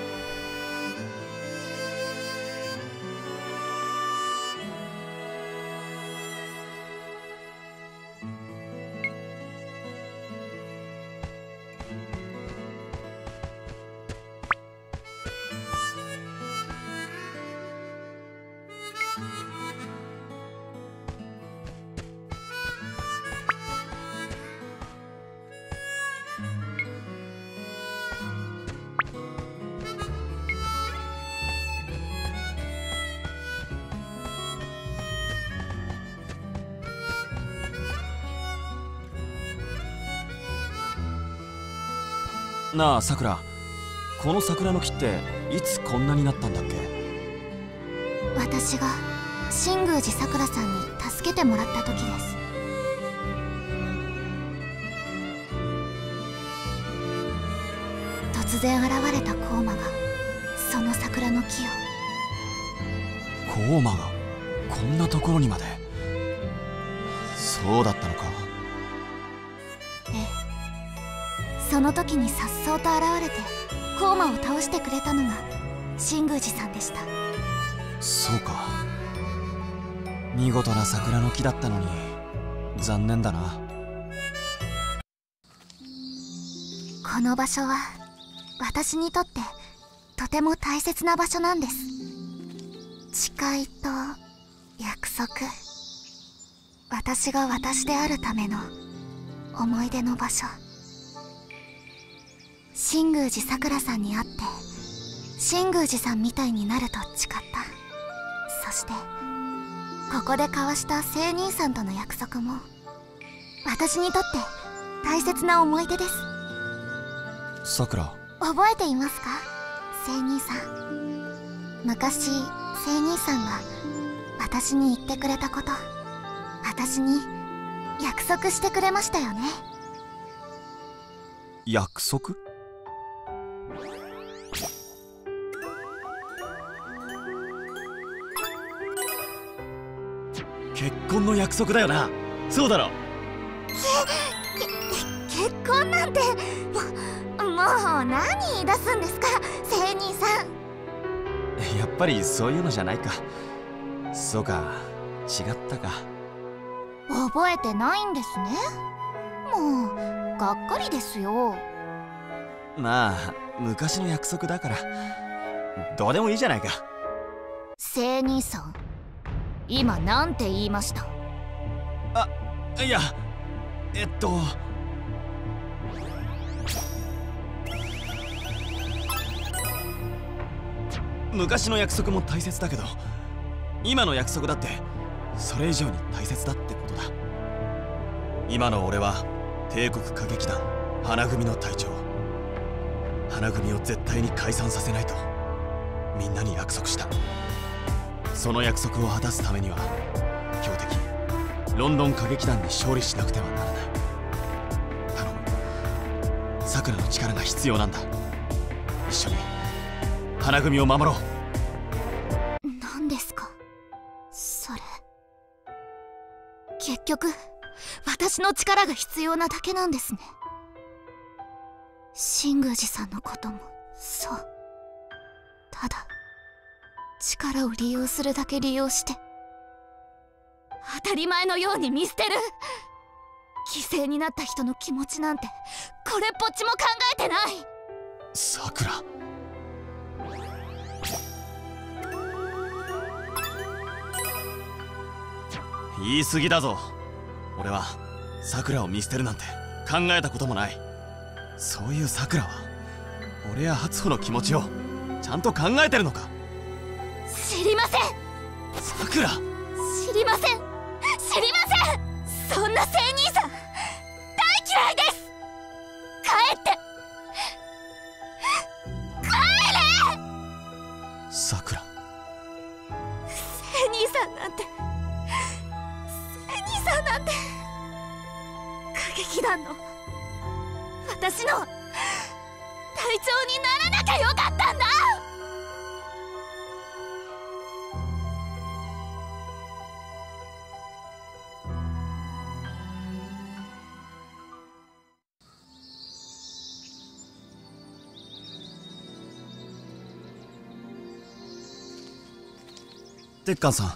なあさくら、この桜の木っていつこんなになったんだっけ？ 私が新宮寺さくらさんに助けてもらった時です。突然現れたコウマがその桜の木を。 コウマがこんなところにまで。そうだったのか。 ええ、その時にさっそうと現れてコウマを倒してくれたのが新宮寺さんでした。 そうか。 見事な桜の木だったのに残念だな。 この場所は私にとってとても大切な場所なんです。誓いと約束、私が私であるための思い出の場所。新宮寺さくらさんに会って新宮寺さんみたいになると誓った。そしてここで交わした聖兄さんとの約束も私にとって大切な思い出です。 さくら、 覚えていますか、聖兄さん。昔聖兄さんが私に言ってくれたこと、私に約束してくれましたよね。 約束？結婚の約束だよな。そうだろ。 け結婚なんてももう何言い出すんですか、聖兄さん。 やっぱりそういうのじゃないか。そうか、違ったか。 覚えてないんですね。もうがっかりですよ。 まあ昔の約束だからどうでもいいじゃないか。 聖兄さん、今なんて言いました？ あ、いや、えっと昔の約束も大切だけど今の約束だってそれ以上に大切だってことだ。今の俺は帝国歌劇団花組の隊長。花組を絶対に解散させないとみんなに約束した。その約束を果たすためには強敵ロンドン歌劇団に勝利しなくてはならない。頼む、さくらの力が必要なんだ。一緒に花組を守ろう。 何ですかそれ。結局私の力が必要なだけなんですね。新宮寺さんのこともそう。ただ力を利用するだけ利用して当たり前のように見捨てる。犠牲になった人の気持ちなんてこれっぽっちも考えてない。 さくら、言い過ぎだぞ。俺はさくらを見捨てるなんて考えたこともない。そういうさくらは俺や初穂の気持ちをちゃんと考えてるのか。 知りません。 さくら、 知りません、知りません。そんな聖兄さん大嫌いです。帰って帰れ。 さくら、 聖兄さんなんて聖兄さんなんて歌劇団の私の隊長にならなきゃよかったんだ。 鉄寛さん、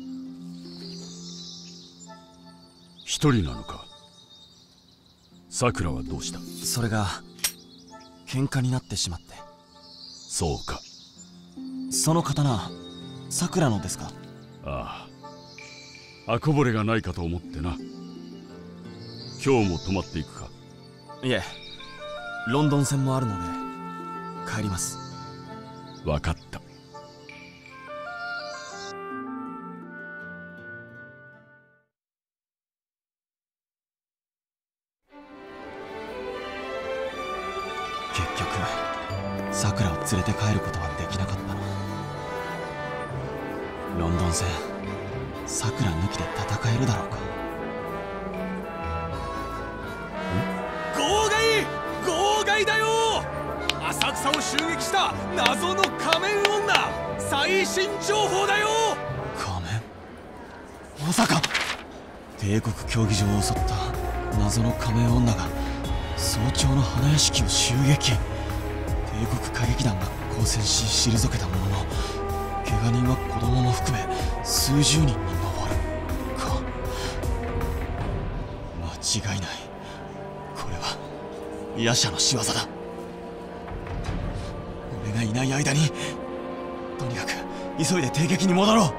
一人なのか。さくらはどうした？ それが喧嘩になってしまって。 そうか。 その刀さくらのですか？ ああ、あこぼれがないかと思ってな。今日も泊まっていくか？ いえ、ロンドン戦もあるので帰ります。 分かった。 結局さくらを連れて帰ることはできなかったな。ロンドン戦さくら抜きで戦えるだろうか。 号外号外だよ。浅草を襲撃した謎の仮面女、最新情報だよ。 仮面？まさか帝国競技場を襲った謎の仮面女が早朝の花屋敷を襲撃。帝国歌劇団が交戦し退けたものの怪我人は子供も含め数十人に上る。 違いない。これはヤシャの仕業だ。俺がいない間にとにかく急いで帝劇に戻ろう。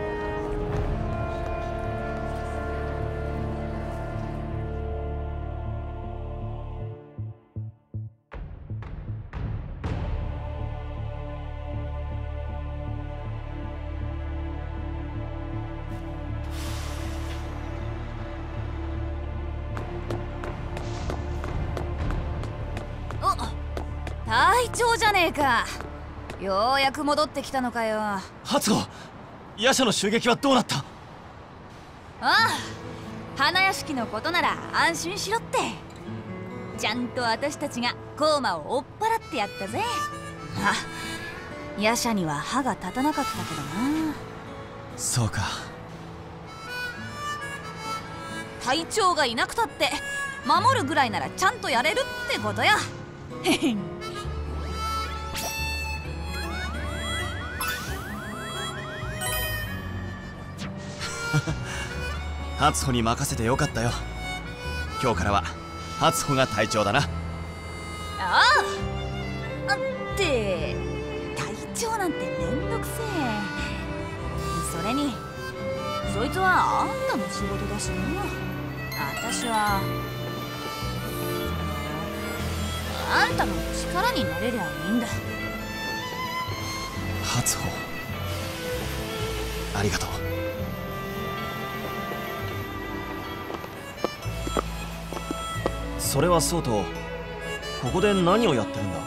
隊長じゃねえか。ようやく戻ってきたのかよ。 初穂、ヤシャの襲撃はどうなった？ ああ、花屋敷のことなら安心しろって。ちゃんと私たちがコーマを追っ払ってやったぜ。あ、ヤシャには歯が立たなかったけどな。 そうか。 隊長がいなくたって守るぐらいならちゃんとやれるってことよ。へへん。 初穂に任せてよかったよ。今日からは初穂が隊長だな。 ああ、あって隊長なんてめんどくせえ。それにそいつはあんたの仕事だしな。私はあんたの力になれりゃいいんだ。 初穂、ありがとう。それはそうと、ここで何をやってるんだ？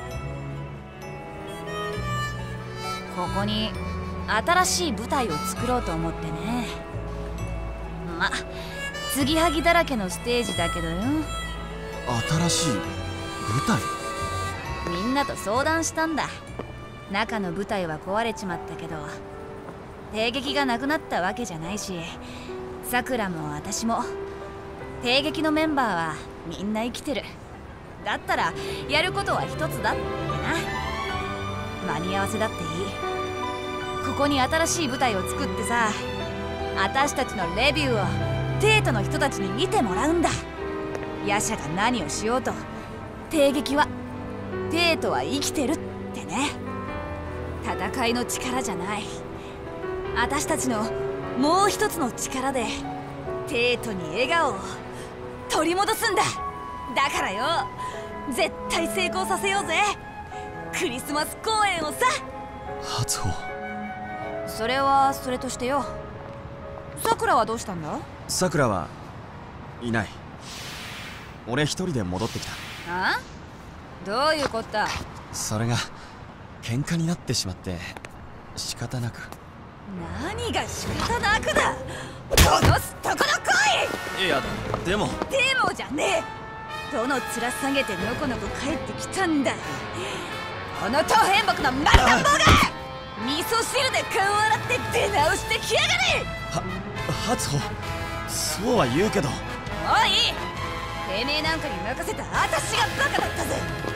ここに新しい舞台を作ろうと思ってね。ま、継ぎはぎだらけのステージだけどよ。 新しい舞台？ みんなと相談したんだ。中の舞台は壊れちまったけど帝劇がなくなったわけじゃないし、さくらも私も帝劇のメンバーはみんな生きてる。だったらやることは一つだってな。間に合わせだっていい。ここに新しい舞台を作ってさ、私たちのレビューを帝都の人たちに見てもらうんだ。ヤシャが何をしようと帝劇は、帝都は生きてるってね。戦いの力じゃない、私たちのもう一つの力で帝都に笑顔を取り戻すんだ。だからよ、絶対成功させようぜ、クリスマス公演をさ。 初穂。 それはそれとしてよ、さくらはどうしたんだ？ さくらはいない。俺一人で戻ってきた。 あ？どういうこった？ それが喧嘩になってしまって仕方なく。 何が仕方なくだ、このすっとこの来い。 いやでもでもじゃねえ。どの面下げてのこのこ帰ってきたんだ、この当変木の丸太棒が。味噌汁で顔洗って出直してきやがれ。 は初穂、そうは言うけど。 もういい、てめえなんかに任せた私がバカだったぜ。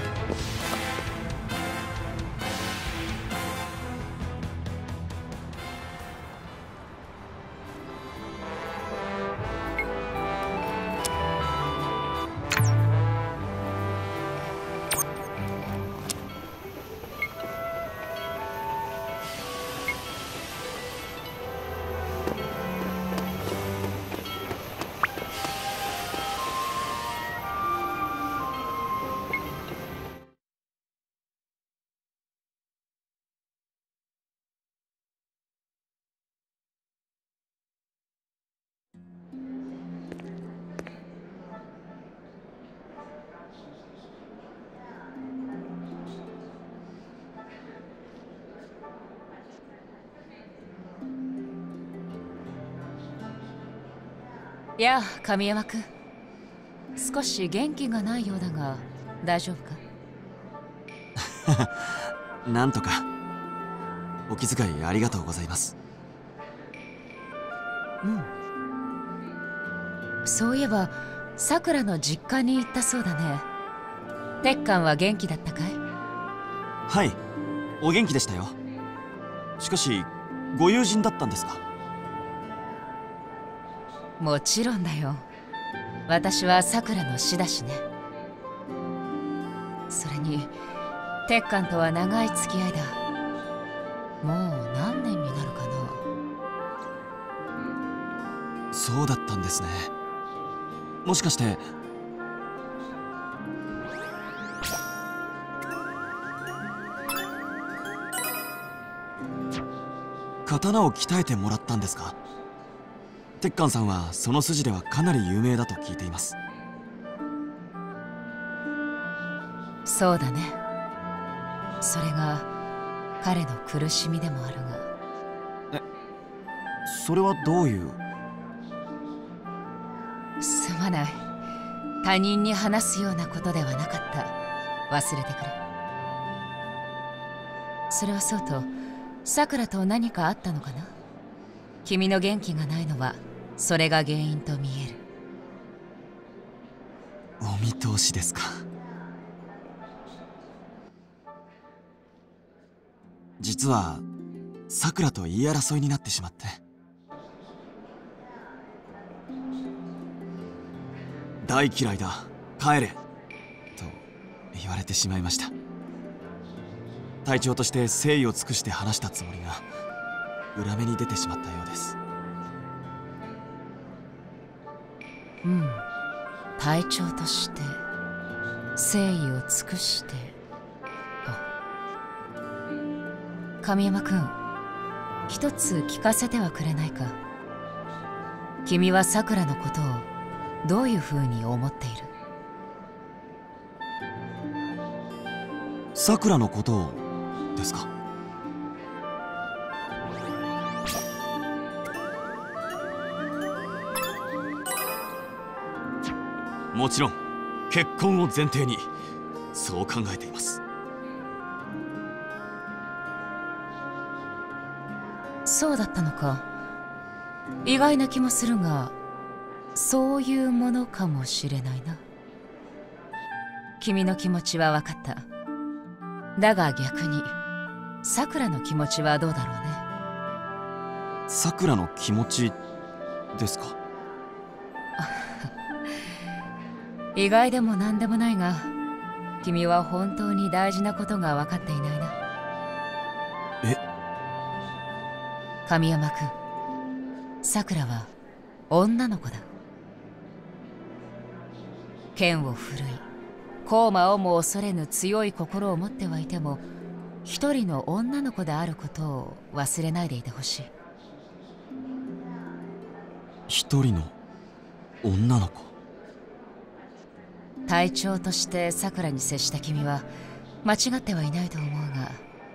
やあ神山君、少し元気がないようだが大丈夫か？ なんとか。お気遣いありがとうございます。 うん。そういえばさくらの実家に行ったそうだね。鉄幹は元気だったかい？ はい、お元気でしたよ。しかしご友人だったんですか？ もちろんだよ。 私はさくらの師だしね。それに鉄艦とは長い付き合いだ。もう何年になるかな。 そうだったんですね。もしかして刀を鍛えてもらったんですか？鉄艦さんはその筋ではかなり有名だと聞いています。 そうだね。それが彼の苦しみでもあるが。 え、それはどういう？ すまない。他人に話すようなことではなかった。忘れてくれ。それはそうと、さくらと何かあったのかな？君の元気がないのはそれが原因と見える。 お見通しですか。実はさくらと言い争いになってしまって、大嫌いだ帰れと言われてしまいました。隊長として誠意を尽くして話したつもりが裏目に出てしまったようです。 うん、隊長として誠意を尽くして。あ、神山君、一つ聞かせてはくれないか。君はさくらのことをどういうふうに思っている？ さくらのことをですか？もちろん結婚を前提にそう考えています。 そうだったのか。意外な気もするが、そういうものかもしれないな。君の気持ちは分かった。だが逆にさくらの気持ちはどうだろうね。 さくらの気持ちですか？ 意外でも何でもないが、君は本当に大事なことが分かっていないな。 え？ 神山君、さくらは女の子だ。剣を振るい高魔をも恐れぬ強い心を持ってはいても、一人の女の子であることを忘れないでいてほしい。 一人の女の子。 隊長としてさくらに接した君は間違ってはいないと思うが、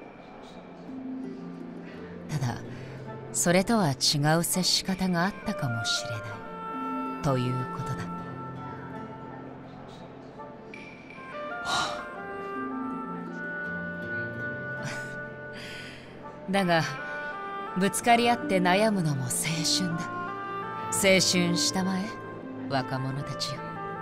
ただそれとは違う接し方があったかもしれないということだ。だがぶつかり合って悩むのも青春だ。青春したまえ、若者たちよ。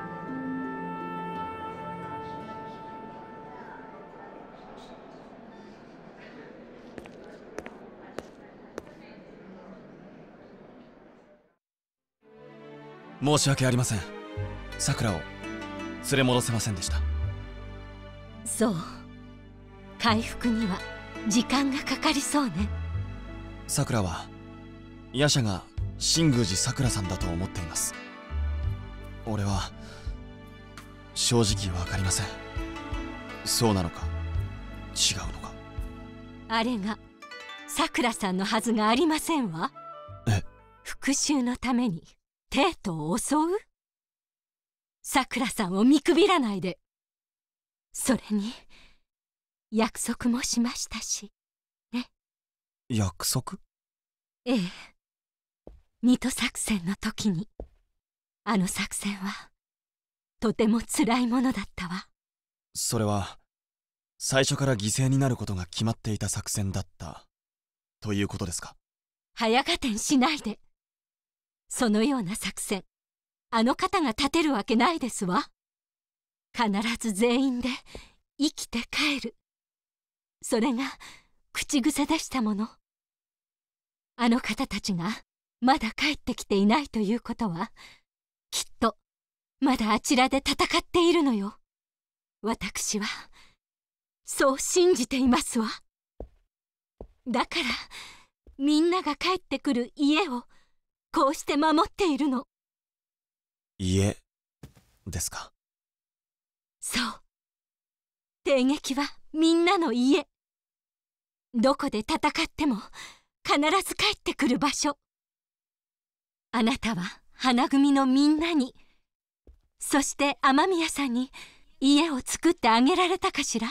申し訳ありません。さくらを連れ戻せませんでした。 そう、回復には時間がかかりそうね。 さくらは夜叉が真宮寺さくらさんだと思っています。俺は正直わかりません。そうなのか違うのか。 あれがさくらさんのはずがありませんわ。 え？ 復讐のためにテートを襲う？さくらさんを見くびらないで。それに約束もしましたしね。 約束？ ええ、水戸作戦の時に。あの作戦はとても辛いものだったわ。 それは最初から犠牲になることが決まっていた作戦だったということですか？ 早合点しないで。そのような作戦あの方が立てるわけないですわ。必ず全員で生きて帰る、それが口癖でしたもの。あの方たちがまだ帰ってきていないということは、きっとまだあちらで戦っているのよ。私はそう信じていますわ。だからみんなが帰ってくる家をこうして守っているの。 家ですか？ そう。帝劇はみんなの家。どこで戦っても必ず帰ってくる場所。あなたは花組のみんなに、そして雨宮さんに家を作ってあげられたかしら？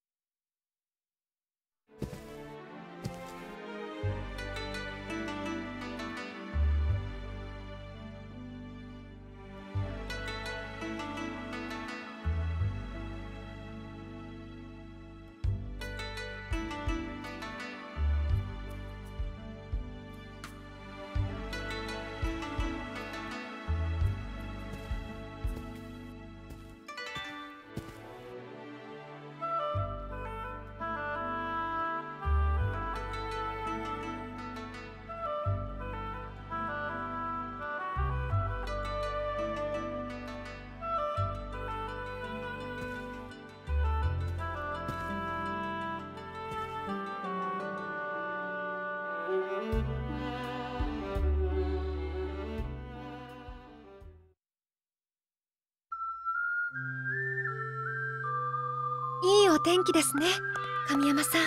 いいお天気ですね、神山さん。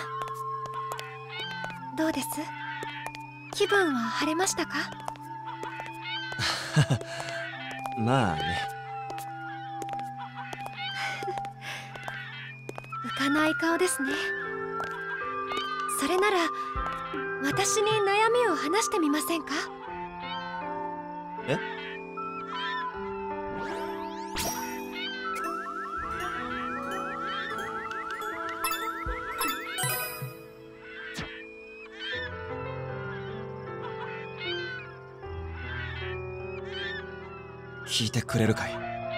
どうです？気分は晴れましたか？ まあね。 浮かない顔ですね。それなら私に悩みを話してみませんか？ え？聞いてくれるかい？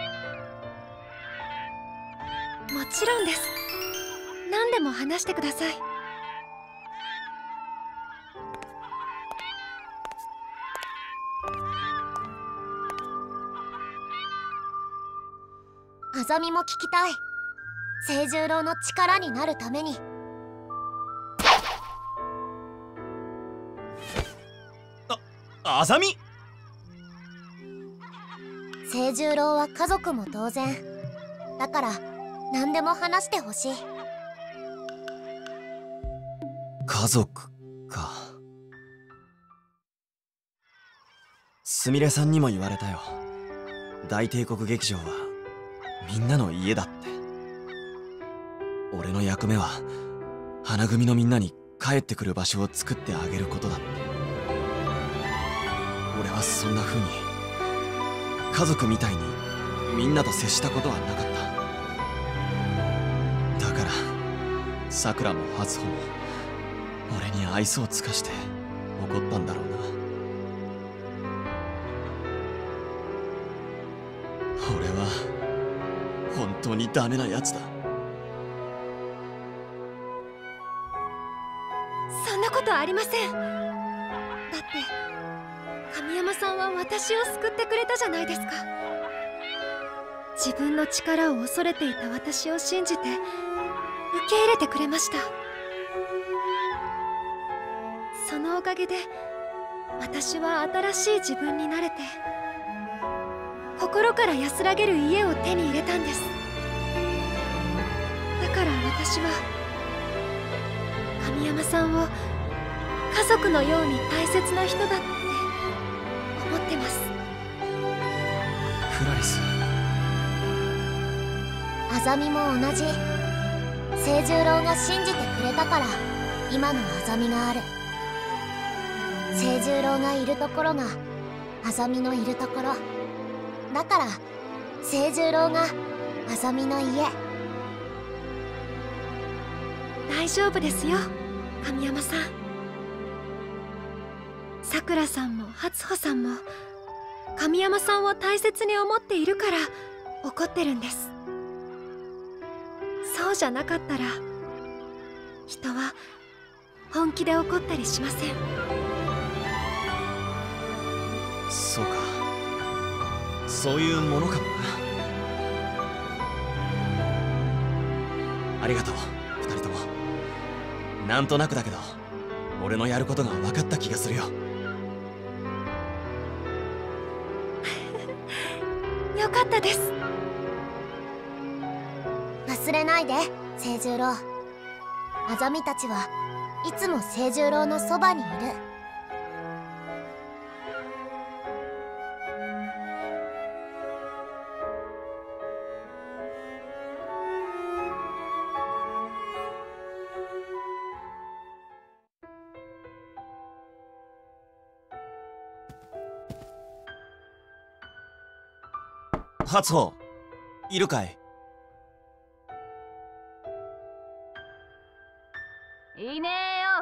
もちろんです。何でも話してください。 あざみも聞きたい。清十郎の力になるために。 あ、あざみ？ 清十郎は家族も当然だから何でも話してほしい。 家族か。すみれさんにも言われたよ。大帝国劇場はみんなの家だって。俺の役目は花組のみんなに帰ってくる場所を作ってあげることだって。俺はそんな風に家族みたいにみんなと接したことはなかった。だからさくらも初穂も俺に愛想を尽かして怒ったんだろうな。俺は本当にダメなやつだ。 そんなことありません。だって神山さんは私を救ってくれたじゃないですか。自分の力を恐れていた私を信じて受け入れてくれました。そのおかげで私は新しい自分になれて心から安らげる家を手に入れたんです。だから私は神山さんを家族のように大切な人だって思ってます。 クラリス。 あざみも同じ。清十郎が信じてくれたから今のあざみがある。清十郎がいるところがあざみのいるところだから清十郎があざみの家。 大丈夫ですよ、神山さん。さくらさんも初穂さんも神山さんを大切に思っているから怒ってるんです。そうじゃなかったら人は本気で怒ったりしません。 そうか、そういうものかもな。 ありがとう二人とも。なんとなくだけど俺のやることが分かった気がするよ。 よかったです。 忘れないで清十郎。あざみたちはいつも清十郎のそばにいる。 初穂いるかい？ いねえよ。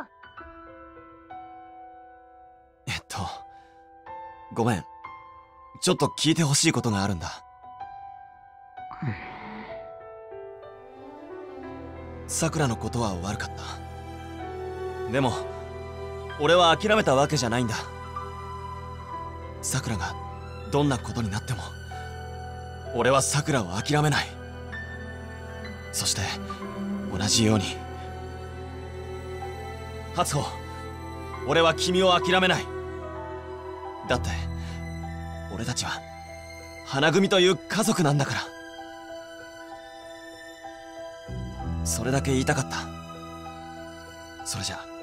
えっとごめん、ちょっと聞いてほしいことがあるんだ。さくらのことは悪かった。でも俺は諦めたわけじゃないんだ。さくらがどんなことになっても俺はさくらを諦めない。そして同じように初穂、俺は君を諦めない。だって俺たちは花組という家族なんだから。それだけ言いたかった。それじゃあ